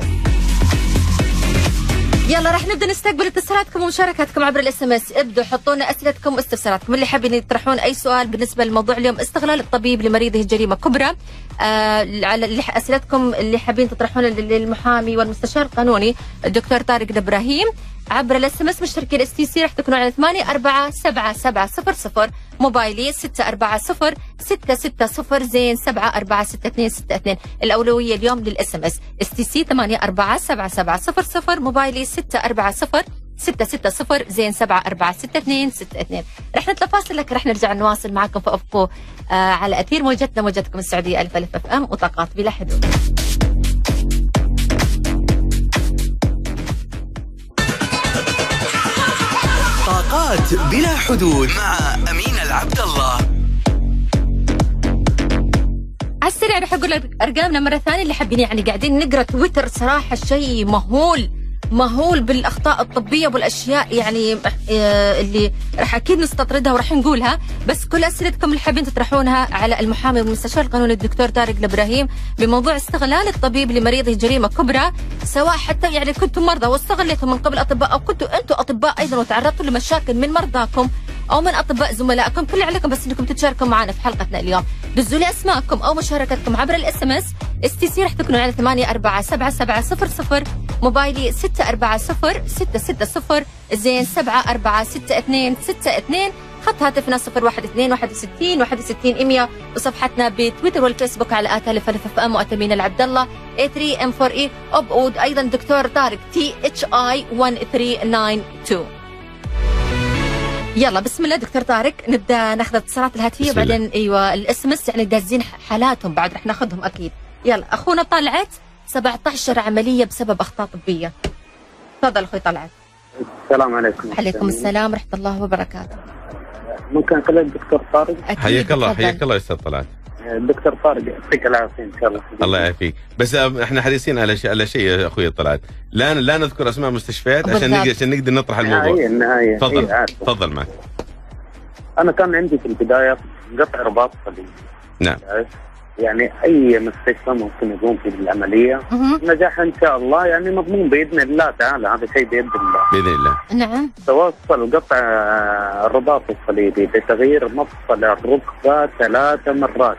يلا راح نبدا نستقبل اتصالاتكم ومشاركاتكم عبر الاس ام اس. ابدوا حطوا لنا اسئلتكم واستفساراتكم، اللي حابين يطرحون اي سؤال بالنسبه لموضوع اليوم استغلال الطبيب لمريضه جريمه كبرى. آه على اسئلتكم اللي حابين تطرحون للمحامي والمستشار القانوني الدكتور طارق الابراهيم عبر الاس ام اس. مشتركين اس تي سي راح تكونوا على ثمانية أربعة سبعة سبعة صفر صفر، موبايلي ستة أربعة صفر ستة ستة صفر زين سبعة أربعة ستة اثنين ستة اثنين. الاولويه اليوم للاس ام اس اس تي سي ثمانية أربعة سبعة سبعة صفر صفر، موبايلي ستة أربعة صفر ستة ستة صفر زين سبعة أربعة ستة اثنين ستة اثنين. رح نطلع فاصل لك، رح نرجع نواصل معكم، فابقوا آه على اثير موجتنا موجتكم السعوديه الف الف اف ام، وطاقات بلا حدود. طاقات بلا حدود مع أمين العبد الله. على السريع رح اقول لك ارقامنا مره ثانيه، اللي حابين يعني قاعدين نقرا تويتر صراحه شيء مهول مهول بالاخطاء الطبيه والاشياء يعني اللي راح اكيد نستطردها وراح نقولها، بس كل اسئلتكم اللي حابين تطرحونها على المحامي والمستشار القانوني الدكتور طارق الابراهيم بموضوع استغلال الطبيب لمريضه جريمه كبرى، سواء حتى يعني كنتم مرضى واستغليتم من قبل اطباء، او كنتوا انتم اطباء ايضا وتعرضتوا لمشاكل من مرضاكم او من اطباء زملائكم. كل اللي عليكم بس انكم تتشاركوا معنا في حلقتنا اليوم. دزوا لي اسماءكم او مشاركتكم عبر الاس ام اس. اس تي سي راح تكونوا على ثمانية أربعة سبعة سبعة صفر صفر، موبايلي ستة أربعة صفر ستة ستة صفر زين سبعة أربعة ستة اثنين ستة اثنين. خط هاتفنا صفر واحد اثنين واحد وستين واحد وستين مية، وصفحتنا بتويتر والفيسبوك على آت ألف ألف اف ام وأتمين العبد الله إيه ثري إم فور إي، وبعود ايضا دكتور طارق تي اتش اي واحد ثري تسعة اثنين. يلا بسم الله دكتور طارق، نبدا ناخذ الاتصالات الهاتفيه بعدين ايوه الاس ام اس، يعني دازين حالاتهم بعد رح ناخذهم اكيد. يلا اخونا طلعت سبعة عشر عمليه بسبب اخطاء طبيه. تفضل اخوي طلعت. السلام عليكم. عليكم السلام ورحمه الله وبركاته. ممكن اكلم الدكتور طارق؟ حياك الله حياك الله يا استاذ طلعت. الدكتور طارق يعطيك العافيه ان شاء الله. الله يعافيك، بس احنا حريصين على شيء على شيء يا اخوي طلعت، لا لا نذكر اسماء مستشفيات عشان نقدر عشان نقدر نطرح الموضوع. النهايه النهايه تفضل تفضل معك. انا كان عندي في البدايه قطع رباط صليبي. نعم. يعني اي مستشفى ممكن يقوم في العمليه نجاح ان شاء الله، يعني مضمون باذن الله تعالى، هذا شيء بيد الله باذن الله. نعم. توصل قطع الرباط الصليبي بتغيير مفصل الركبه ثلاث مرات.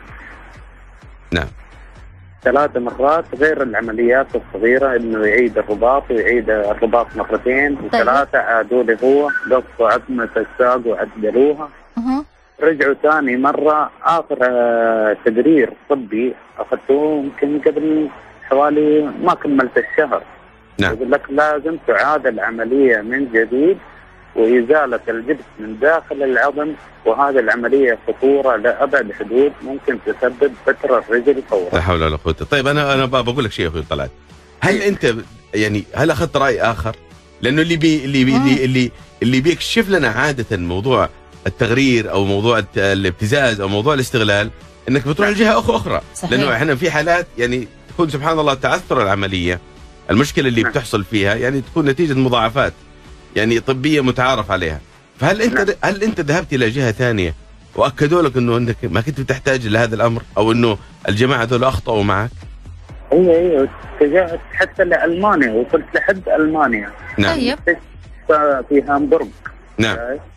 نعم. ثلاث مرات غير العمليات الصغيره انه يعيد الرباط ويعيد الرباط مرتين، وثلاثه عادوا له هو قصوا عظمه الساق وعدلوها. اها. رجعوا ثاني مرة. آخر تقرير طبي أخذته يمكن قبل حوالي ما كملت الشهر. نعم. يقول لك لازم تعاد العملية من جديد وإزالة الجبس من داخل العظم، وهذه العملية خطورة لأبعد حدود، ممكن تسبب فترة الرجل فورا. لا حول ولا قوة. طيب أنا أنا بقول لك شيء يا أخوي طلعت، هل أنت يعني هل أخذت رأي آخر؟ لأنه اللي بي اللي بي اللي اللي, اللي بيكشف لنا عادة موضوع التغرير او موضوع الابتزاز او موضوع الاستغلال انك بتروح لجهه اخرى اخرى. صحيح. لانه احنا في حالات يعني تكون سبحان الله تعثر العمليه، المشكله اللي بتحصل فيها يعني تكون نتيجه مضاعفات يعني طبيه متعارف عليها. فهل انت هل انت ذهبت الى جهه ثانيه واكدوا لك انه انك ما كنت تحتاج لهذا الامر، او انه الجماعه دول اخطاوا معك؟ ايوه ايوه اتجهت حتى لالمانيا، وصلت لحد المانيا. نعم. طيب. في هامبورغ. نعم.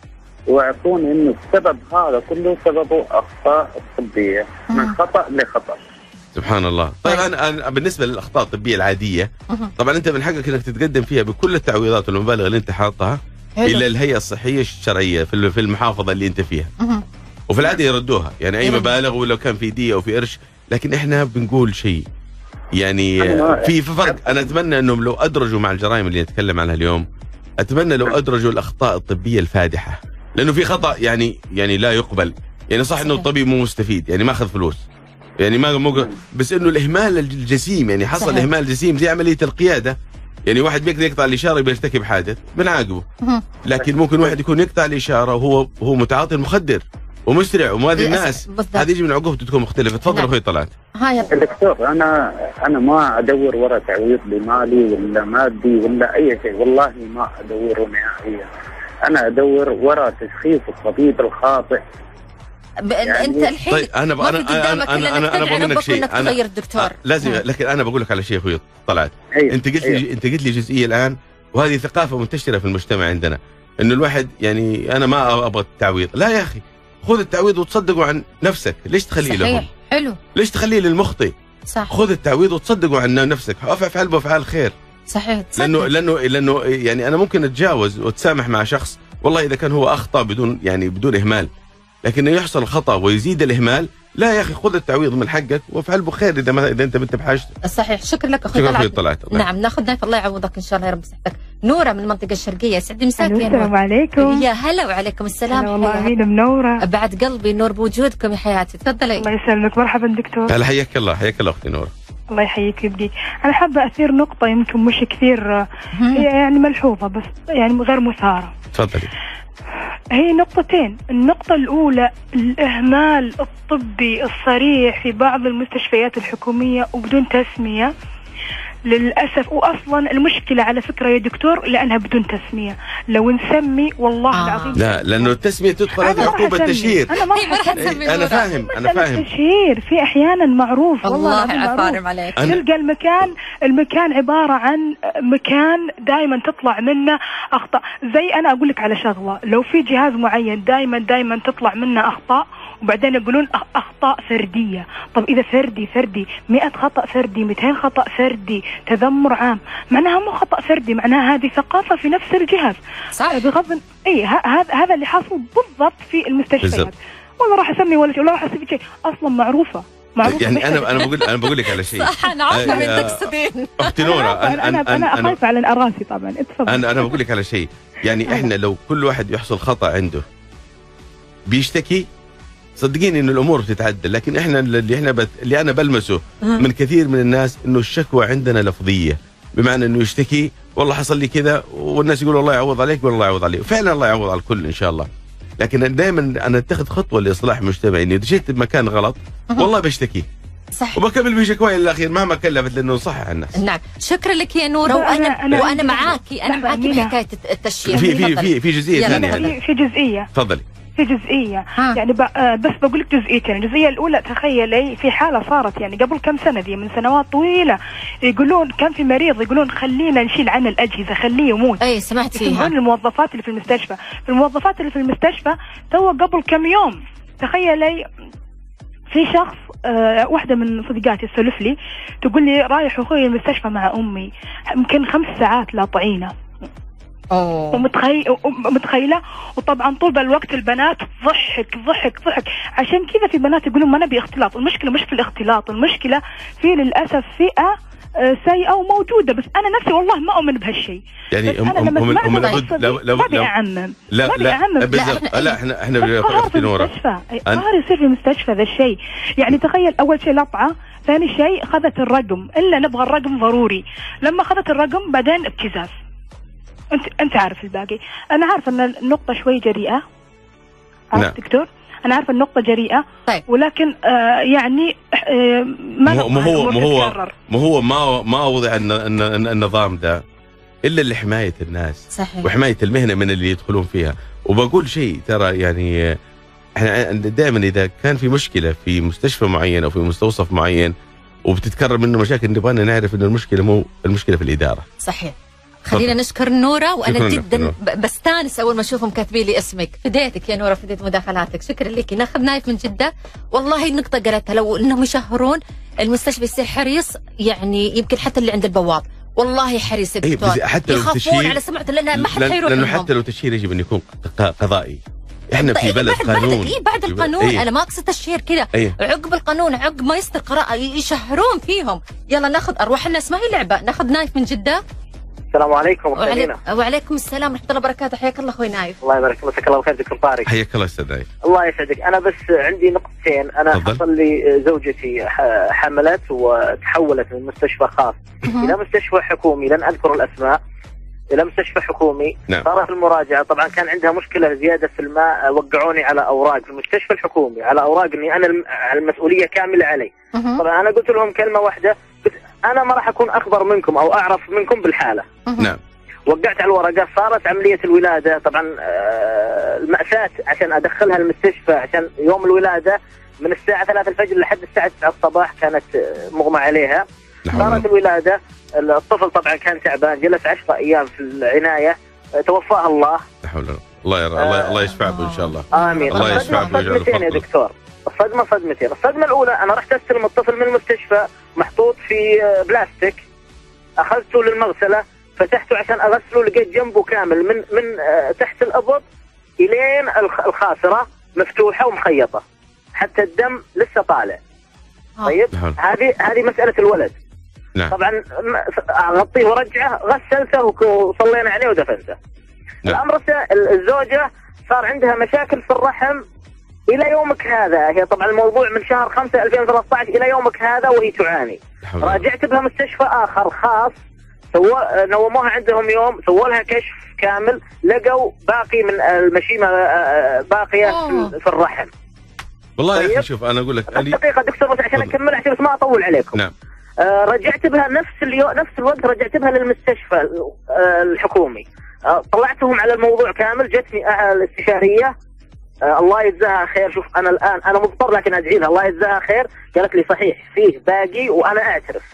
ويعطون انه السبب هذا كله سببه اخطاء طبيه من خطا لخطا. سبحان الله. طيب انا انا بالنسبه للاخطاء الطبيه العاديه، طبعا انت من حقك انك تتقدم فيها بكل التعويضات والمبالغ اللي انت حاطها الى الهيئه الصحيه الشرعيه في في المحافظه اللي انت فيها. وفي العاده يردوها، يعني اي مبالغ ولو كان في دية او في قرش، لكن احنا بنقول شيء يعني في فرق. انا اتمنى انهم لو ادرجوا مع الجرائم اللي نتكلم عنها اليوم، اتمنى لو ادرجوا الاخطاء الطبيه الفادحه، لانه في خطا يعني يعني لا يقبل. يعني صح انه الطبيب مو مستفيد، يعني ما اخذ فلوس، يعني ما مو، بس انه الاهمال الجسيم، يعني حصل صحيح. اهمال جسيم زي عمليه القياده، يعني واحد بيقدر يقطع الاشاره بيرتكب حادث بنعاقبه، لكن ممكن واحد يكون يقطع الاشاره وهو هو متعاطي المخدر ومسرع، وهذه الناس هذه يجي من عقوبته تكون مختلفه. تفضل اخوي طلعت. ها يا دكتور، انا انا ما ادور وراء تعويض بمالي ولا مادي ولا اي شيء، والله ما ادور نهائيا. انا ادور وراء تشخيص الطبيب الخاطئ. يعني انت الحين طيب انا ما انا في قدامك انا الا انا, أنا بقول لك شيء، انك تغير الدكتور لازم. لكن انا بقول لك على شيء اخوي طلعت. أيوه. انت قلت أيوه. لي انت قلت لي جزئيه الان، وهذه ثقافه منتشره في المجتمع عندنا، انه الواحد يعني انا ما ابغى التعويض. لا يا اخي، خذ التعويض وتصدقوا عن نفسك، ليش تخليه لهم؟ حلو. ليش تخليه للمخطئ؟ صح. خذ التعويض وتصدقوا عن نفسك، افعل بافعال خير. صحيح. تصدق. لانه لانه لانه يعني انا ممكن اتجاوز واتسامح مع شخص والله اذا كان هو اخطا بدون يعني بدون اهمال، لكن يحصل خطا ويزيد الاهمال، لا يا اخي خذ التعويض من حقك وافعل بخير اذا ما اذا انت بنت بحاجتك. صحيح. شكرا لك اخوي طلعت. طلعت. نعم ناخذ نايف، الله يعوضك ان شاء الله يا رب صحتك. نوره من المنطقه الشرقيه، سعدي مساك يا نوره. السلام عليكم. يا هلا وعليكم السلام. والله امين منوره. بعد قلبي النور بوجودكم يا حياتي، تفضلي. الله يسلمك. مرحبا دكتور. هلا حياك الله. حياك الله اختي نوره. الله يحييك ويبقيك. انا حابه اثير نقطه يمكن مش كثير، هي يعني ملحوظه بس يعني غير مثاره. تفضلي. هي نقطتين. النقطة الأولى الإهمال الطبي الصريح في بعض المستشفيات الحكومية وبدون تسمية للأسف. وأصلا المشكلة على فكرة يا دكتور لأنها بدون تسمية. لو نسمي والله آه. العظيم لا، لأنه التسمية تدخل هذه عقوبة تشهير. أنا ما راح أسمي. أنا فاهم أنا فاهم تشهير في أحيانا معروف. والله عفارم عليك. تلقى المكان المكان عبارة عن مكان دائما تطلع منه أخطاء. زي أنا أقول لك على شغلة، لو في جهاز معين دائما دائما تطلع منه أخطاء، وبعدين يقولون أخطاء فردية. طب إذا فردي فردي مئة خطأ فردي، مئتين خطأ فردي، تذمر عام، معناها مو خطأ فردي، معناها هذه ثقافة في نفس الجهاز. صح. بغض اي هذا هذا اللي حاصل بالضبط في المستشفيات. ولا راح اسمي ولا شيء، ولا راح اسوي شيء، اصلا معروفة معروفة. يعني انا انا بقول انا بقول لك على شيء. صح. انا عارفة من تقصدين اختي نوره. انا انا انا اخاف على راسي طبعا. اتفضل. انا انا بقول لك على شيء، يعني احنا لو كل واحد يحصل خطأ عنده بيشتكي، صدقيني انه الامور بتتعدل. لكن احنا اللي احنا بت... اللي انا بلمسه من كثير من الناس انه الشكوى عندنا لفظيه، بمعنى انه يشتكي والله حصل لي كذا، والناس يقولوا الله يعوض عليك والله يعوض عليه، وفعلا الله يعوض على الكل ان شاء الله. لكن دائما انا اتخذ خطوه لاصلاح مجتمعي، اني دشيت بمكان غلط والله بشتكي. صح. وبكمل بشكواي للاخير مهما كلفت، لانه نصحح الناس. نعم. شكرا لك يا نوره. وانا أنا وانا معاكي انا معاكي في حكايه التشهير. في في في في جزئيه ثانيه. في جزئيه. تفضلي. في جزئية ها. يعني بس بقول لك جزئيتين. الجزئية الأولى تخيلي في حالة صارت يعني قبل كم سنة، دي من سنوات طويلة، يقولون كان في مريض يقولون خلينا نشيل عنه الأجهزة خليه يموت. أي سمعت فيها. يقولون الموظفات اللي في المستشفى في الموظفات اللي في المستشفى تو قبل كم يوم تخيلي في شخص آه واحدة من صديقاتي تسولف لي تقول لي رايح أخوي المستشفى مع أمي يمكن خمس ساعات لا طعينة. أوه. ومتخي... ومتخيلة. وطبعا طول الوقت البنات ضحك ضحك ضحك. عشان كذا في بنات يقولون ما نبي اختلاط. المشكلة مش في الاختلاط، المشكلة في للأسف فئة سيئة وموجودة. بس أنا نفسي والله ما أؤمن بهالشيء. يعني هم هم هم, هم لابد لو لو ما بيعمم لا لا, لا بالضبط. لا احنا احنا في المستشفى صار يصير في المستشفى ذا الشيء. يعني تخيل أول شيء لطعة، ثاني شيء أخذت الرقم إلا نبغى الرقم ضروري. لما أخذت الرقم بعدين ابتزاز. أنت أنت عارف الباقي. أنا عارفة أن النقطة شوي جريئة. عارف دكتور؟ أنا عارفة النقطة جريئة. طيب. ولكن آه يعني آه ما هو ما هو ما هو ما هو ما ما وضع النظام ده إلا لحماية الناس. صحيح. وحماية المهنة من اللي يدخلون فيها. وبقول شيء ترى يعني احنا دائما إذا كان في مشكلة في مستشفى معين أو في مستوصف معين وبتتكرر منه مشاكل، نبغى نعرف إن المشكلة مو المشكلة في الإدارة. صحيح. خلينا نشكر نورة، وأنا شكراً جدا نورة. ب- بستانس أول ما أشوفهم كاتبين لي اسمك. فديتك يا نورة، فديت مداخلاتك، شكرا لك. ناخذ نايف من جدة. والله النقطة قالتها، لو إنهم يشهرون المستشفى يصير حريص، يعني يمكن حتى اللي عند البواب والله حريص إيه، الدكتور، بس حتى لو يخافون تشهير- على سمعته لأن ما حد لأن- حيروح لانه لهم. حتى لو تشهير يجب ان يكون ق- قضائي. احنا في إيه، بلد بعد قانون. بعد, إيه بعد القانون. إيه؟ انا ما اقصد تشهير كذا، إيه؟ عقب القانون، عقب ما يصدر قرار يشهرون فيهم. يلا ناخذ ارواح الناس، ما هي لعبه. ناخذ نايف من جده. السلام عليكم وعليك مستمعينا. وعليكم السلام ورحمه الله وبركاته. حياك الله اخوي نايف. الله يبارك، مساك الله بالخير دكتور طارق. حياك الله استاذ نايف. الله يسعدك. انا بس عندي نقطتين. انا تفضل. حصل لي زوجتي ح- حملت وتحولت من مستشفى خاص الى مستشفى حكومي، لن اذكر الاسماء، الى مستشفى حكومي. نعم. صارت المراجعه، طبعا كان عندها مشكله زياده في الماء، وقعوني على اوراق في المستشفى الحكومي، على اوراق اني انا الم- المسؤوليه كامله علي. مهم. طبعا انا قلت لهم كلمه واحده، قلت انا ما راح اكون اخبر منكم او اعرف منكم بالحاله. مهم. نعم. وقعت على الورقة، صارت عملية الولادة. طبعا آه، المأساة عشان أدخلها المستشفى عشان يوم الولادة من الساعة ثلاثة الفجر لحد الساعة تسعة الصباح كانت آه، مغمى عليها. نعم. صارت الولادة، الطفل طبعا كان تعبان، جلس عشرة أيام في العناية، آه، توفاها الله. لا حول ولا قوة. الله يرى الله الله يشفع به ان شاء الله. آمين. الله يشفع الصدمة به ويجعله صدمتين يا فضله. دكتور، الصدمة صدمتين. الصدمة الأولى أنا رحت أستلم الطفل من المستشفى محطوط في آه، بلاستيك، أخذته للمغسلة، فتحته عشان أغسله، لقيت جنبه كامل من من آه، تحت الأبط إلين الخ- الخاصرة مفتوحة ومخيطة، حتى الدم لسه طالع. آه. طيب نعم. هذه هذه مسألة الولد. نعم. طبعا م- أغطيه ورجعه، غسلته وك- وصلينا عليه ودفنته. نعم. الأمر الثا- الزوجة صار عندها مشاكل في الرحم إلى يومك هذا. هي طبعا الموضوع من شهر خمسة ألفين وثلاثة عشر إلى يومك هذا وهي تعاني. لا حول ولا قوة. راجعت بها مستشفى آخر خاص، سووا نوموها عندهم يوم، سووا لها كشف كامل، لقوا باقي من المشيمة آه، باقية أوه. في- في الرحم. والله يا طيب. اخي شوف انا اقول لك ألي... دقيقة دكتور بس عشان تفضل. أكمل، عشان بس ما أطول عليكم. نعم. آه، رجعت بها نفس اليوم، نفس الوقت رجعت بها للمستشفى آه، الحكومي. آه، طلعتهم على الموضوع كامل. جتني آه، الاستشارية، آه، الله يجزاها خير. شوف أنا الآن أنا مضطر لكن أدعي لها، الله يجزاها خير. قالت لي صحيح فيه باقي وأنا أعترف،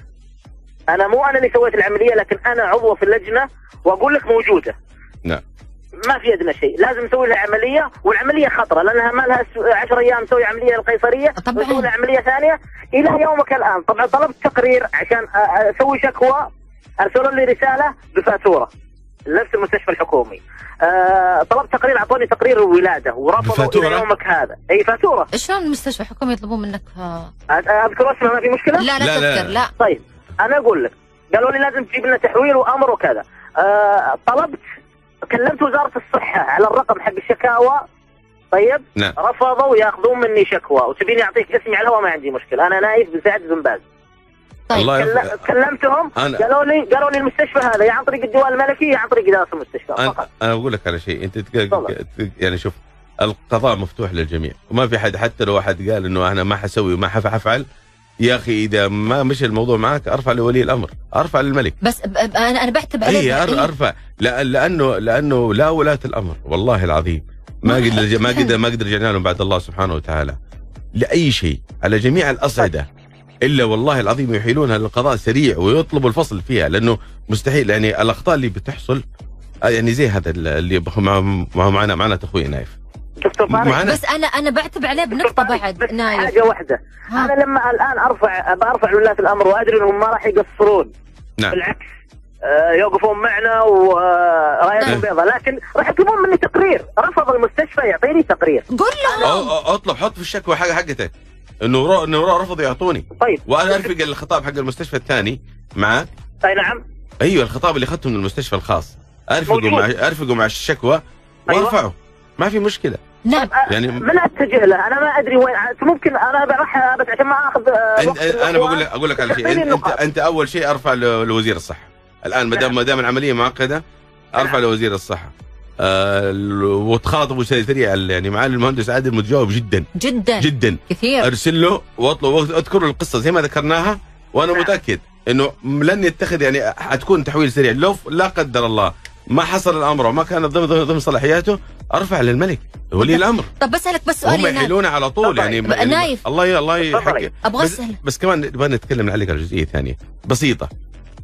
أنا مو أنا اللي سويت العملية، لكن أنا عضو في اللجنة وأقول لك موجودة. نعم. ما في يدنا شيء، لازم نسوي لها عملية، والعملية خطرة لأنها ما لها عشر أيام نسوي عملية القيصرية، طبعاً. ونسوي لها عملية ثانية إلى يومك الآن. طبعا طلبت تقرير عشان أ- أسوي شكوى، أرسلوا لي رسالة بفاتورة نفس المستشفى الحكومي. أه طلبت تقرير، أعطوني تقرير الولادة ورفضوا بفاتورة؟ إلى يومك هذا. أي فاتورة. شلون المستشفى الحكومي يطلبون منك؟ آه. أ- أذكر اسمها ما في مشكلة؟ لا لا, لا، لا. تذكر لا. طيب أنا أقول لك، قالوا لي لازم تجيب لنا تحويل وأمر وكذا. أه طلبت، كلمت وزارة الصحة على الرقم حق الشكاوى. طيب نعم. رفضوا ياخذون مني شكوى، وتبيني أعطيك اسمي على الهواء، ما عندي مشكلة، أنا نايف بن سعد بن باز. طيب. الله كل- يف... كلمتهم، أنا- قالوا لي قالوا لي المستشفى هذا يا عن طريق الديوان الملكي يا عن طريق إدارة المستشفى انا فقط. انا اقول لك على شيء. انت تك... تفضل. تك... يعني شوف، القضاء مفتوح للجميع، وما في حد، حتى لو واحد قال انه انا ما حسوي وما حف- حفعل، يا اخي اذا ما مشي الموضوع معك ارفع لولي الامر، ارفع للملك. بس ب- ب- انا انا بعتب عليه. اي أر- ارفع، لا لانه لانه لا ولاة الامر والله العظيم ما قدر ما قدر ما قدر رجعنا لهم بعد الله سبحانه وتعالى لاي شيء على جميع الاصعده، الا والله العظيم يحيلونها للقضاء سريع ويطلبوا الفصل فيها، لانه مستحيل. يعني الاخطاء اللي بتحصل آه يعني زي هذا اللي بخ- مع مع معنا معنا اخوي نايف دكتور طارق، معنا. بس انا انا بعتب عليه بنقطه بعد بس نايف. حاجة واحدة، ها. أنا لما الآن أرفع برفع لولاة الأمر وأدري أنهم ما راح يقصرون، نعم. بالعكس آه، يوقفون معنا ورايتهم نعم. بيضاء، لكن راح يطلبون مني تقرير. رفض المستشفى يعطيني تقرير. قول أو لهم. أو اطلب، حط في الشكوى حاجه حقتك انه رو... انه رو- رفضوا يعطوني، طيب وانا ارفق الخطاب حق المستشفى الثاني معك. أي نعم. ايوه الخطاب اللي اخذته من المستشفى الخاص ارفقوا موجود. مع ارفقوا مع الشكوى أيوة. وارفعوا، ما في مشكله. نعم. يعني من اتجه له، انا ما ادري وين ممكن انا بروح بس عشان ما اخذ آه، انت وقت انا بقول لك اقول لك على شيء. تحطيني انت انت, النقاط. انت اول شيء ارفع ل- لوزير الصحه الان، ما دام ما دام العمليه معقده ارفع لوزير الصحه. آه ال- وتخاطبوا سريع يعني معالي المهندس عادل متجاوب جدا جدا جدا. كثير. ارسل له واطلب اذكر القصه زي ما ذكرناها، وانا نعم. متاكد انه لن يتخذ يعني حتكون تحويل سريع. لو لا قدر الله ما حصل الامر وما كان ضمن ضمن صلاحياته ارفع للملك ولي الامر، طب بسالك بس سؤال هم يا نايف. يحيلونه على طول. تفضل. يعني بقى نايف. الله الله يحكي. ابغى بس, اسال. بس كمان نبغى نتكلم نعلق على جزئيه ثانيه بسيطه.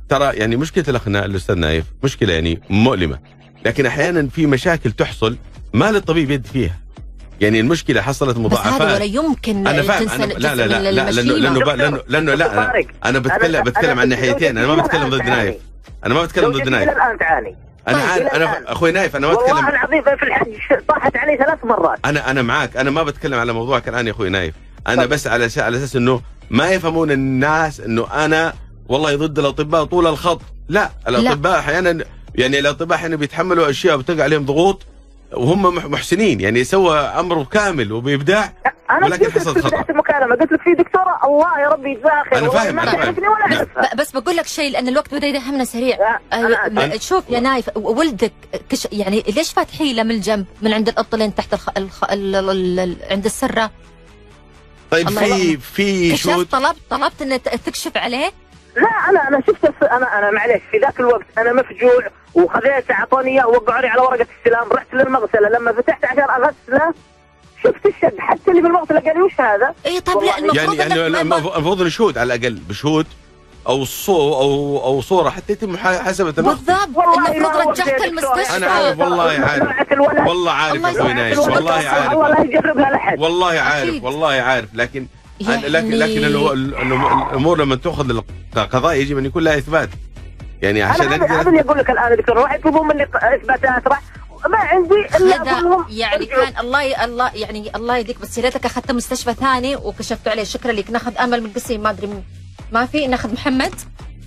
ترى يعني مشكله الاخناء الاستاذ نايف مشكله يعني مؤلمه، لكن احيانا في مشاكل تحصل ما للطبيب يد فيها. يعني المشكله حصلت مضاعفات. بس هذا ولا يمكن انا فاهم. أنا لا لا لا لا لانه لانه لانه, لأنه لا أنا, انا بتكلم أنا بتكلم عن ناحيتين. انا ما بتكلم ضد نايف. انا ما بتكلم ضد نايف. الان تعاني. انا عارف. انا اخوي نايف انا ما بتكلم. والله العظيم في الحج طاحت علي ثلاث مرات. انا انا معاك. انا ما بتكلم على موضوعك الان يا اخوي نايف. انا بس على على اساس انه ما يفهمون الناس انه انا والله ضد الاطباء طول الخط. لا الاطباء احيانا يعني الاطباء احيانا بيتحملوا اشياء بتقع عليهم ضغوط وهم محسنين، يعني سوى امره كامل وبابداع، ولكن حصل خطا. المكالمه قلت لك في دكتوره الله يا ربي يجزاها خير. انا فاهم. ما تعرفني ولا اعرفها. بس بقول لك شيء لان الوقت بدا يدهمنا سريع. أه شوف يا نايف ولدك كش يعني ليش فاتحي له من الجنب من عند القط لين تحت الخ... الخ... ال... ال... ال... عند السره؟ طيب في في شو طلبت طلبت ان تكشف عليه؟ لا انا انا شفت انا انا معلش في ذاك الوقت انا مفجوع وخذيت اعطوني اياه ووقعوا لي على ورقه استلام. رحت للمغسله لما فتحت عشان اغسله شفت الشد حتى اللي بالمغسله قال لي وش هذا؟ اي طب لا المفروض يعني يعني المفروض نشهد على الاقل بشهود او صو او او صوره حتى يتم محاسبه بالضبط. المفروض رجعت المستشفى. انا عارف والله عارف والله عارف اخوي نايف والله عارف الله لا يجربها لحد والله عارف والله عارف لكن يعني لكن لكن الامور لما تاخذ القضاء يجب ان يكون لها اثبات. يعني عشان انا هذا اللي اقول لك الان يا دكتور روح يطلبون مني اثباتات راح ما عندي الا هذا يعني كان الله الله يعني الله يديك بس يا ريتك اخذت مستشفى ثاني وكشفت عليه. شكرا لك. ناخذ امل من القصيم ما ادري ما في. ناخذ محمد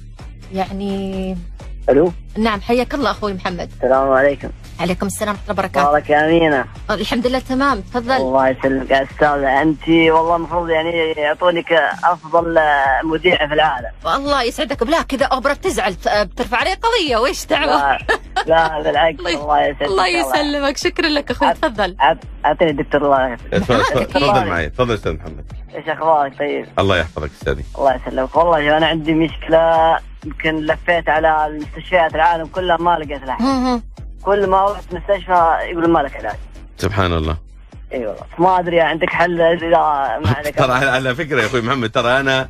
يعني. الو نعم حياك الله اخوي محمد. السلام عليكم. عليكم السلام ورحمه الله وبركاته. بارك يا امينه. الحمد لله تمام تفضل. الله يسلمك يا استاذه. انت والله المفروض يعني يعطونك افضل مذيعه في العالم. الله يسعدك. بلا كذا اوبرا بتزعل بترفع علي قضيه ويش دعوه. لا, لا بالعكس. الله يسلمك. الله يسلمك. شكرا لك اخوي تفضل. اعطيني الدكتور الله يسلمك. تفضل معي. تفضل استاذ محمد. ايش اخبارك؟ طيب الله يحفظك استاذي. الله يسلمك. والله انا عندي مشكله يمكن لفيت على المستشفيات العالم كلها ما لقيت لها. كل ما رحت مستشفى يقولون ما لك علاج. سبحان الله. اي والله ما ادري عندك حل اذا ما عليك. ترى على فكره يا اخوي محمد ترى انا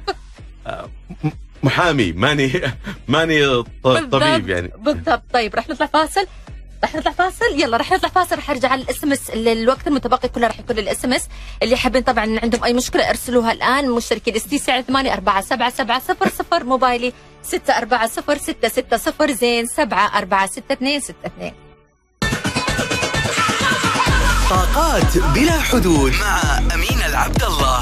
محامي ماني ماني طبيب يعني. بالضبط. طيب رح نطلع فاصل. رح نطلع فاصل. يلا رح نطلع فاصل. رح ارجع على الاس ام اس. الوقت المتبقي كله رح يكون للاس ام اس. اللي حابين طبعا عندهم اي مشكله ارسلوها الان. مشتركين اس تي سي ثمانية أربعة سبعة سبعة صفر صفر. موبايلي ستة أربعة صفر ستة ستة صفر زين سبعة أربعة ستة اثنين ستة اثنين. طاقات بلا حدود مع أمين العبد الله.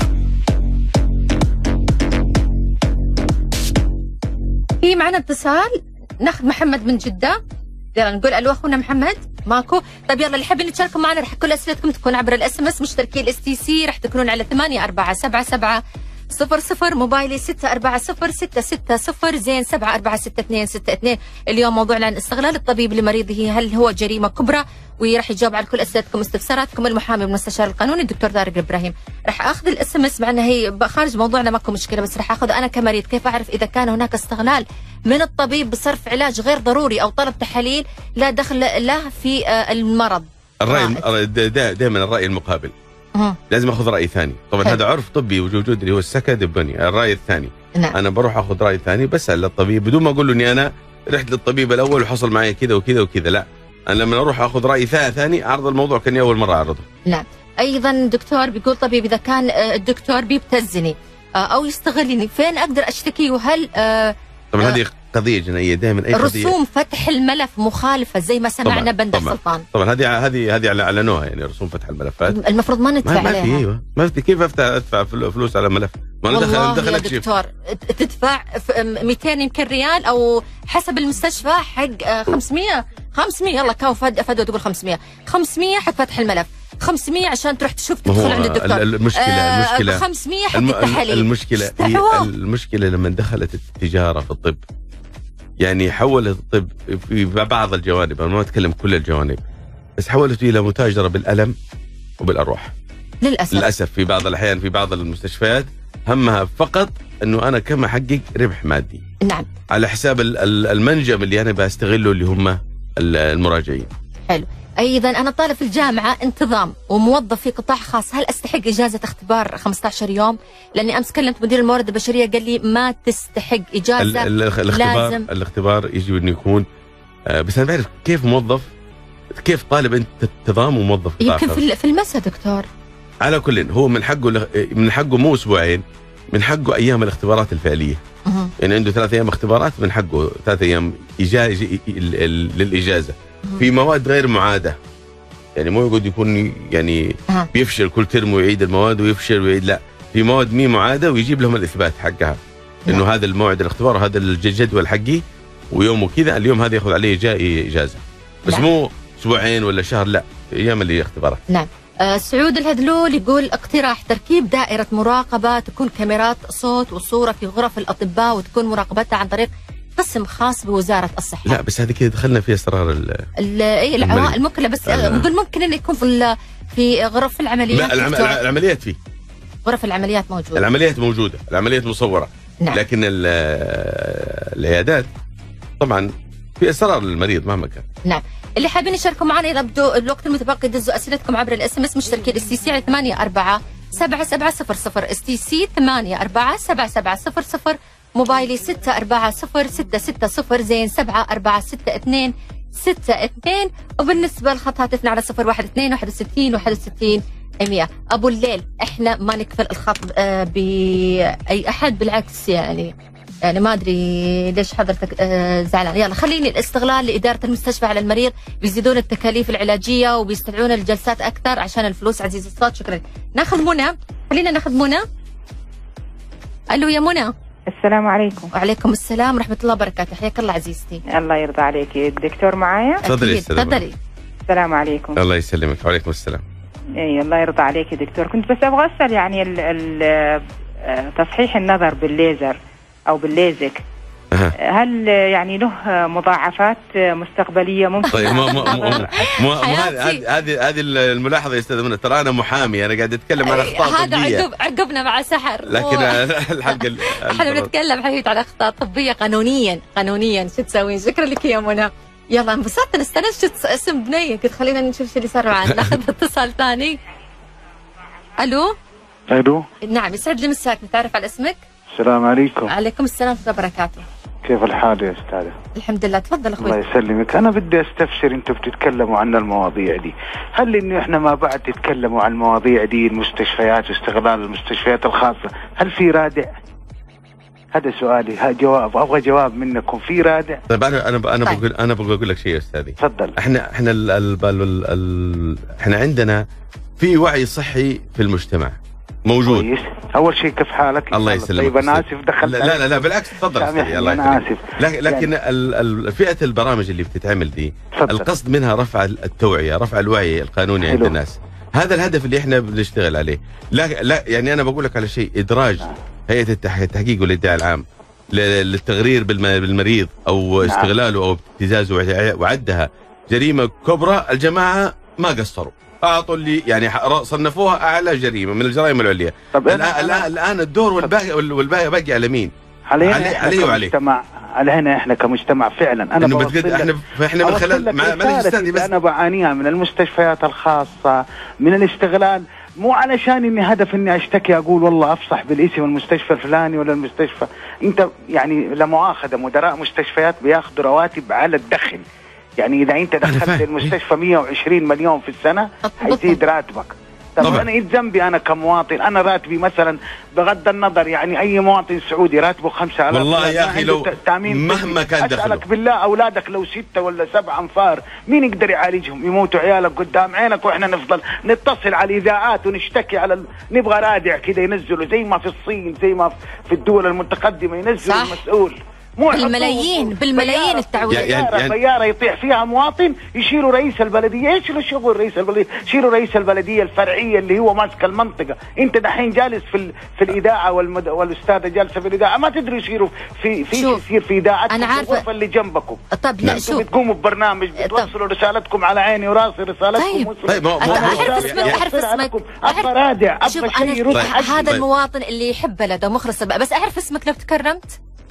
في معنا اتصال. ناخذ محمد من جدة. يلا نقول الو اخونا محمد. ماكو. طيب يلا اللي حابين تشاركوا معنا رح كل اسئلتكم تكون عبر الاس ام اس. مشتركين الاس تي سي رح تكونون على ثمانية أربعة سبعة سبعة صفر صفر. موبايلي ستة أربعة صفر ستة ستة صفر زين سبعة أربعة ستة اثنين ستة اثنين. اليوم موضوعنا عن استغلال الطبيب لمريضه هل هو جريمة كبرى؟ وراح يجاوب على كل اسئلتكم واستفساراتكم المحامي والمستشار القانوني الدكتور طارق ابراهيم. راح اخذ الاس ام اس مع انها هي خارج موضوعنا ماكو مشكله بس راح اخذ انا كمريض كيف اعرف اذا كان هناك استغلال من الطبيب بصرف علاج غير ضروري او طلب تحاليل لا دخل له في المرض. الراي دائما الراي المقابل. أه. لازم اخذ راي ثاني. طبعا حلو. هذا عرف طبي وجود اللي هو السكد البني. الراي الثاني. نعم. انا بروح اخذ راي ثاني بسال للطبيب بدون ما اقول له اني انا رحت للطبيب الاول وحصل معي كذا وكذا وكذا. لا انا لما اروح اخذ راي ثاني اعرض الموضوع كاني اول مره اعرضه. نعم. ايضا دكتور بيقول طبيب اذا كان الدكتور بيبتزني او يستغلني فين اقدر اشتكي وهل طبعا هذه قضيه جنائيه دائما. اي قضيه رسوم فتح الملف مخالفه زي ما سمعنا بندر سلطان. طبعا هذه هذه هذه اعلنوها يعني رسوم فتح الملفات المفروض ما ندفع ما عليها. ما في ايوه ما في كيف افتح ادفع فلوس على ملف؟ ما انا دخل دخل يا دكتور تدفع مئتين يمكن ريال او حسب المستشفى حق خمسمية خمسمية. يلا كاو فد فدوى تقول خمسمية خمسمية حق فتح الملف خمسمية عشان تروح تشوف تدخل عند الدكتور. المشكله آه المشكله خمسمية حق التحاليل. المشكله هي المشكله لما دخلت التجاره في الطب يعني حولت الطب في بعض الجوانب. انا ما اتكلم كل الجوانب بس حولت الى متاجره بالالم وبالارواح للاسف. للاسف في بعض الاحيان في بعض المستشفيات همها فقط انه انا كم احقق ربح مادي. نعم. على حساب المنجم اللي انا بستغله اللي هم المراجعين. حلو. ايضا انا طالب في الجامعه انتظام وموظف في قطاع خاص، هل استحق اجازه اختبار خمسة عشر يوم؟ لاني امس كلمت مدير الموارد البشريه قال لي ما تستحق اجازه. ال ال الاختبار لازم. الاختبار يجب انه يكون آه بس انا بعرف كيف موظف، كيف طالب انت انتظام وموظف قطاع يمكن خاص. في في المسا دكتور. على كل هو من حقه من حقه مو اسبوعين، من حقه ايام الاختبارات الفعليه. أه. يعني عنده ثلاث ايام اختبارات، من حقه ثلاث ايام إجازة للاجازه. أه. في مواد غير معاده، يعني مو يقعد يكون يعني أه. بيفشل كل ترم ويعيد المواد ويفشل ويعيد، لا، في مواد مي معاده ويجيب لهم الاثبات حقها انه نعم. هذا الموعد الاختبار وهذا الجدول حقي ويومه كذا، اليوم هذا ياخذ عليه جاي اجازه، بس نعم. مو اسبوعين ولا شهر، لا، ايام اللي اختبارات. نعم. آه سعود الهدلول يقول اقتراح تركيب دائرة مراقبة تكون كاميرات صوت وصورة في غرف الأطباء وتكون مراقبتها عن طريق قسم خاص بوزارة الصحة. لا بس هذه كذا دخلنا في اسرار ال اي العوائل الموكلة، بس نقول ممكن انه يكون في في غرف العمليات. لا العم... العمليات فيه، غرف العمليات موجودة، العمليات موجودة، العمليات مصورة. نعم. لكن العيادات طبعا في اسرار للمريض مهما كان. نعم. اللي حابين يشاركوا معنا اذا بدوا الوقت المتبقي دزوا اسئلتكم عبر الاس ام اس مشتركين اس تي سي على ثمانية أربعة سبعة سبعة صفر صفر، اس تي سي ثمانية أربعة سبعة سبعة صفر صفر، موبايلي ستة أربعة صفر ستة ستة صفر زين سبعة أربعة ستة اثنين ستة اثنين، وبالنسبة لخط هاتفنا على صفر واحد اثنين واحد وستين واحد وستين مية. أبو الليل احنا ما نكفل الخط آه بأي أحد، بالعكس يعني يعني ما أدري ليش حضرتك آه زعلان. يلا خليني الاستغلال لإدارة المستشفى على المريض، بيزيدون التكاليف العلاجية وبيستدعون الجلسات أكثر عشان الفلوس. عزيز الصوت شكرا. ناخذ منى، خلينا ناخذ منى. ألو يا منى. السلام عليكم. وعليكم السلام ورحمة الله وبركاته، حياك الله عزيزتي. الله يرضى عليك. الدكتور معايا؟ تفضلي. تفضلي. السلام عليكم. الله يسلمك. وعليكم السلام. اي الله يرضى عليك يا دكتور. كنت بس ابغى اسال يعني ال ال تصحيح النظر بالليزر او بالليزك أه. هل يعني له مضاعفات مستقبليه ممكن؟ طيب ما ما ما هذه هذه هذه الملاحظه يا استاذ منى، ترى انا محامي، انا قاعد اتكلم عن اخطاء طبيه. هذا عقب عقبنا مع سحر، لكن الحلقه احنا بنتكلم حبيبي على اخطاء طبيه قانونيا قانونيا شو تسوين. شكرا لك يا منى. يلا انبسطت، استنشت اسم بنيه، قلت خلينا نشوف شو اللي صار معنا. ناخذ اتصال ثاني. الو. الو. نعم يسعد لي مساك، نتعرف على اسمك؟ السلام عليكم. عليكم السلام ورحمه الله وبركاته. كيف الحال يا استاذه؟ الحمد لله. تفضل اخوي. الله يسلمك. انا بدي استفسر، انتم بتتكلموا عن المواضيع دي، هل انه احنا ما بعد تتكلموا عن المواضيع دي، المستشفيات واستغلال المستشفيات الخاصه، هل في رادع؟ هذا سؤالي، ها جواب، ابغى جواب منكم، في رادع؟ طيب انا انا انا طيب. بقول انا بقول لك شيء يا استاذي. تفضل. احنا احنا ال ال ال ال احنا عندنا في وعي صحي في المجتمع موجود. كويس. اول شيء كيف حالك؟ الله يسلمك. طيب انا اسف دخلت. لا لا لا بالعكس تفضل. الله انا اسف. لكن يعني فئه البرامج اللي بتتعمل دي فضل. القصد منها رفع التوعيه، رفع الوعي القانوني عند الناس. هذا الهدف اللي احنا بنشتغل عليه. لا لا يعني انا بقول لك على شيء، ادراج هيئه التحقيق والادعاء العام للتغرير بالمريض او نعم. استغلاله او ابتزازه وعدها جريمه كبرى. الجماعه ما قصروا، اعطوا اللي يعني صنفوها اعلى جريمه من الجرائم العليا. طب الان الان الان الدور والباقي والباقي باقي على مين؟ علينا علي احنا علي وعلي. كمجتمع، علينا احنا كمجتمع فعلا. انا بتقد... احنا احنا من خلال معلش استاذي بس انا بعانيها من المستشفيات الخاصه، من الاستغلال، مو علشان اني هدف اني اشتكي اقول والله افصح بالاسم المستشفى الفلاني ولا المستشفى. انت يعني لا مؤاخذه مدراء مستشفيات بياخذوا رواتب على الدخل، يعني اذا انت دخلت المستشفى مئة وعشرين مليون في السنه حيزيد راتبك. طب انا ايه ذنبي انا كمواطن؟ انا راتبي مثلا بغض النظر يعني اي مواطن سعودي راتبه خمسة آلاف والله يا اخي لو مهما كان دخله. اسالك بالله اولادك لو ستة ولا سبع انفار مين يقدر يعالجهم؟ يموتوا عيالك قدام عينك واحنا نفضل نتصل على الاذاعات ونشتكي على ال... نبغى رادع كذا ينزلوا زي ما في الصين، زي ما في الدول المتقدمه ينزلوا المسؤول. مو بالملايين بالملايين التعويض. يعني طياره يطيح فيها مواطن يشيلوا رئيس البلديه. ايش له شغل رئيس البلديه؟ شيلوا رئيس البلديه الفرعيه اللي هو ماسك المنطقه. انت دحين جالس في ال... في الاذاعه والمد... والاستاذه جالسه في الاذاعه، ما تدري يصيروا في في يصير في اذاعتكم انا عارفه الغرفه اللي جنبكم. طب لا شوف بتقوموا ببرنامج بتوصلوا رسالتكم على عيني وراسي رسالتكم. طيب وصلوا. طيب ما اعرف اسمك اعرف اسمك ابغى رادع ابغى شيء يرد. هذا المواطن اللي يحب بلده مخلص، بس اعرف اسمك لو تكرمت.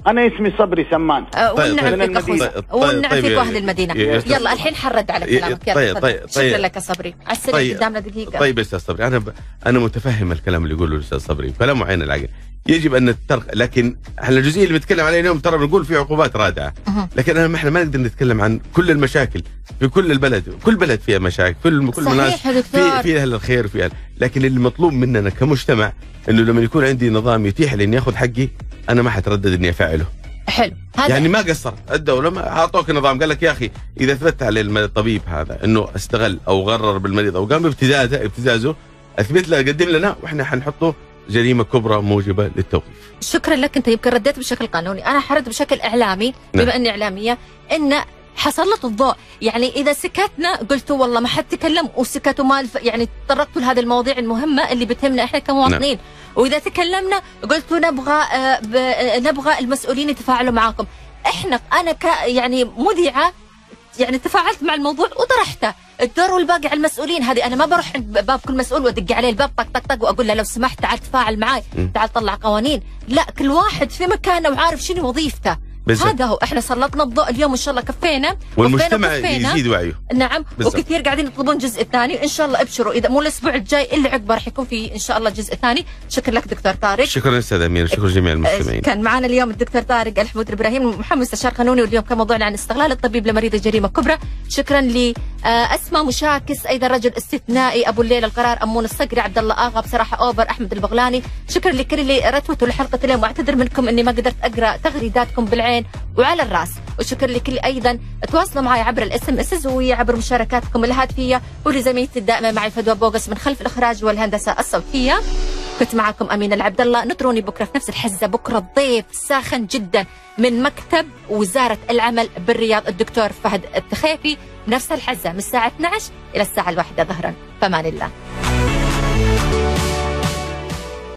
انا اسمي صبري سمان. والنعم فيك والنعم فيك واهل المدينه. يلا الحين حرد على كلامك. طيب طيب شكرا لك يا صبري. على السريع قدامنا دقيقه. طيب استاذ صبري، انا ب... انا متفهم الكلام اللي يقوله الاستاذ صبري، كلامه عين العقل. يجب ان نترك، لكن احنا الجزئيه اللي بنتكلم عليها اليوم ترى بنقول في عقوبات رادعه، لكن انا احنا ما نقدر نتكلم عن كل المشاكل في كل البلد، كل بلد فيها مشاكل، كل كل الناس في في اهل الخير في أهل. لكن اللي مطلوب مننا كمجتمع انه لما يكون عندي نظام يتيح لي اني اخذ حقي انا ما حتردد اني افعله. حلو هذا يعني ما قصر الدوله، ما اعطوك نظام قال لك يا اخي اذا ثبت على الطبيب هذا انه استغل او غرر بالمريض او قام بابتزازه ابتزازه اثبت له قدم لنا واحنا حنحطه جريمه كبرى موجبه للتوقيف. شكرا لك، انت يمكن رديت بشكل قانوني، انا حرد بشكل اعلامي بما نعم. اني اعلاميه ان حسلط الضوء، يعني اذا سكتنا قلتوا والله ما حد تكلم وسكتوا ما يعني تطرقتوا لهذه المواضيع المهمه اللي بتهمنا احنا كمواطنين، نعم. واذا تكلمنا قلتوا نبغى آه نبغى المسؤولين يتفاعلوا معاكم. احنا انا ك يعني مذيعه يعني تفاعلت مع الموضوع وطرحته، الدور والباقي على المسؤولين. هذه انا ما بروح عند باب كل مسؤول وادق عليه الباب طق طق طق واقول له لو سمحت تعال تفاعل معاي، تعال طلع قوانين، لا كل واحد في مكانه وعارف شنو وظيفته. بالزبط. هذا هو، احنا سلطنا الضوء اليوم ان شاء الله، كفينا والمجتمع يزيد وعيه. نعم بالزبط. وكثير قاعدين يطلبون الجزء الثاني، ان شاء الله ابشروا اذا مو الاسبوع الجاي اللي عقبه راح يكون في ان شاء الله الجزء الثاني. شكرا لك دكتور طارق. شكرا استاذ امير، شكرا جميع المستمعين. كان معنا اليوم الدكتور طارق الحمود ابراهيم، محمد مستشار قانوني، واليوم كان موضوعنا عن استغلال الطبيب لمريض جريمه كبرى. شكرا لاسماء مشاكس، ايضا رجل استثنائي، ابو الليل القرار، امون الصقري، عبد الله اغا، بصراحه اوفر، احمد البغلاني. شكرا لكل اللي رتوتوا لحلقه اليوم، واعتذر منكم اني ما قدرت اقرا تغريداتكم بالعين وعلى الراس. وشكرا لكل ايضا تواصلوا معي عبر الاس ام اس وعبر مشاركاتكم الهاتفيه، ولزميلتي الدائمه معي فدوى بوغس من خلف الاخراج والهندسه الصوتيه. كنت معكم امينه العبد الله، نطروني بكره في نفس الحزه، بكره الضيف ساخن جدا من مكتب وزاره العمل بالرياض الدكتور فهد التخيفي، نفس الحزه من الساعه اثنعش الى الساعه الواحدة ظهرا. فمان الله.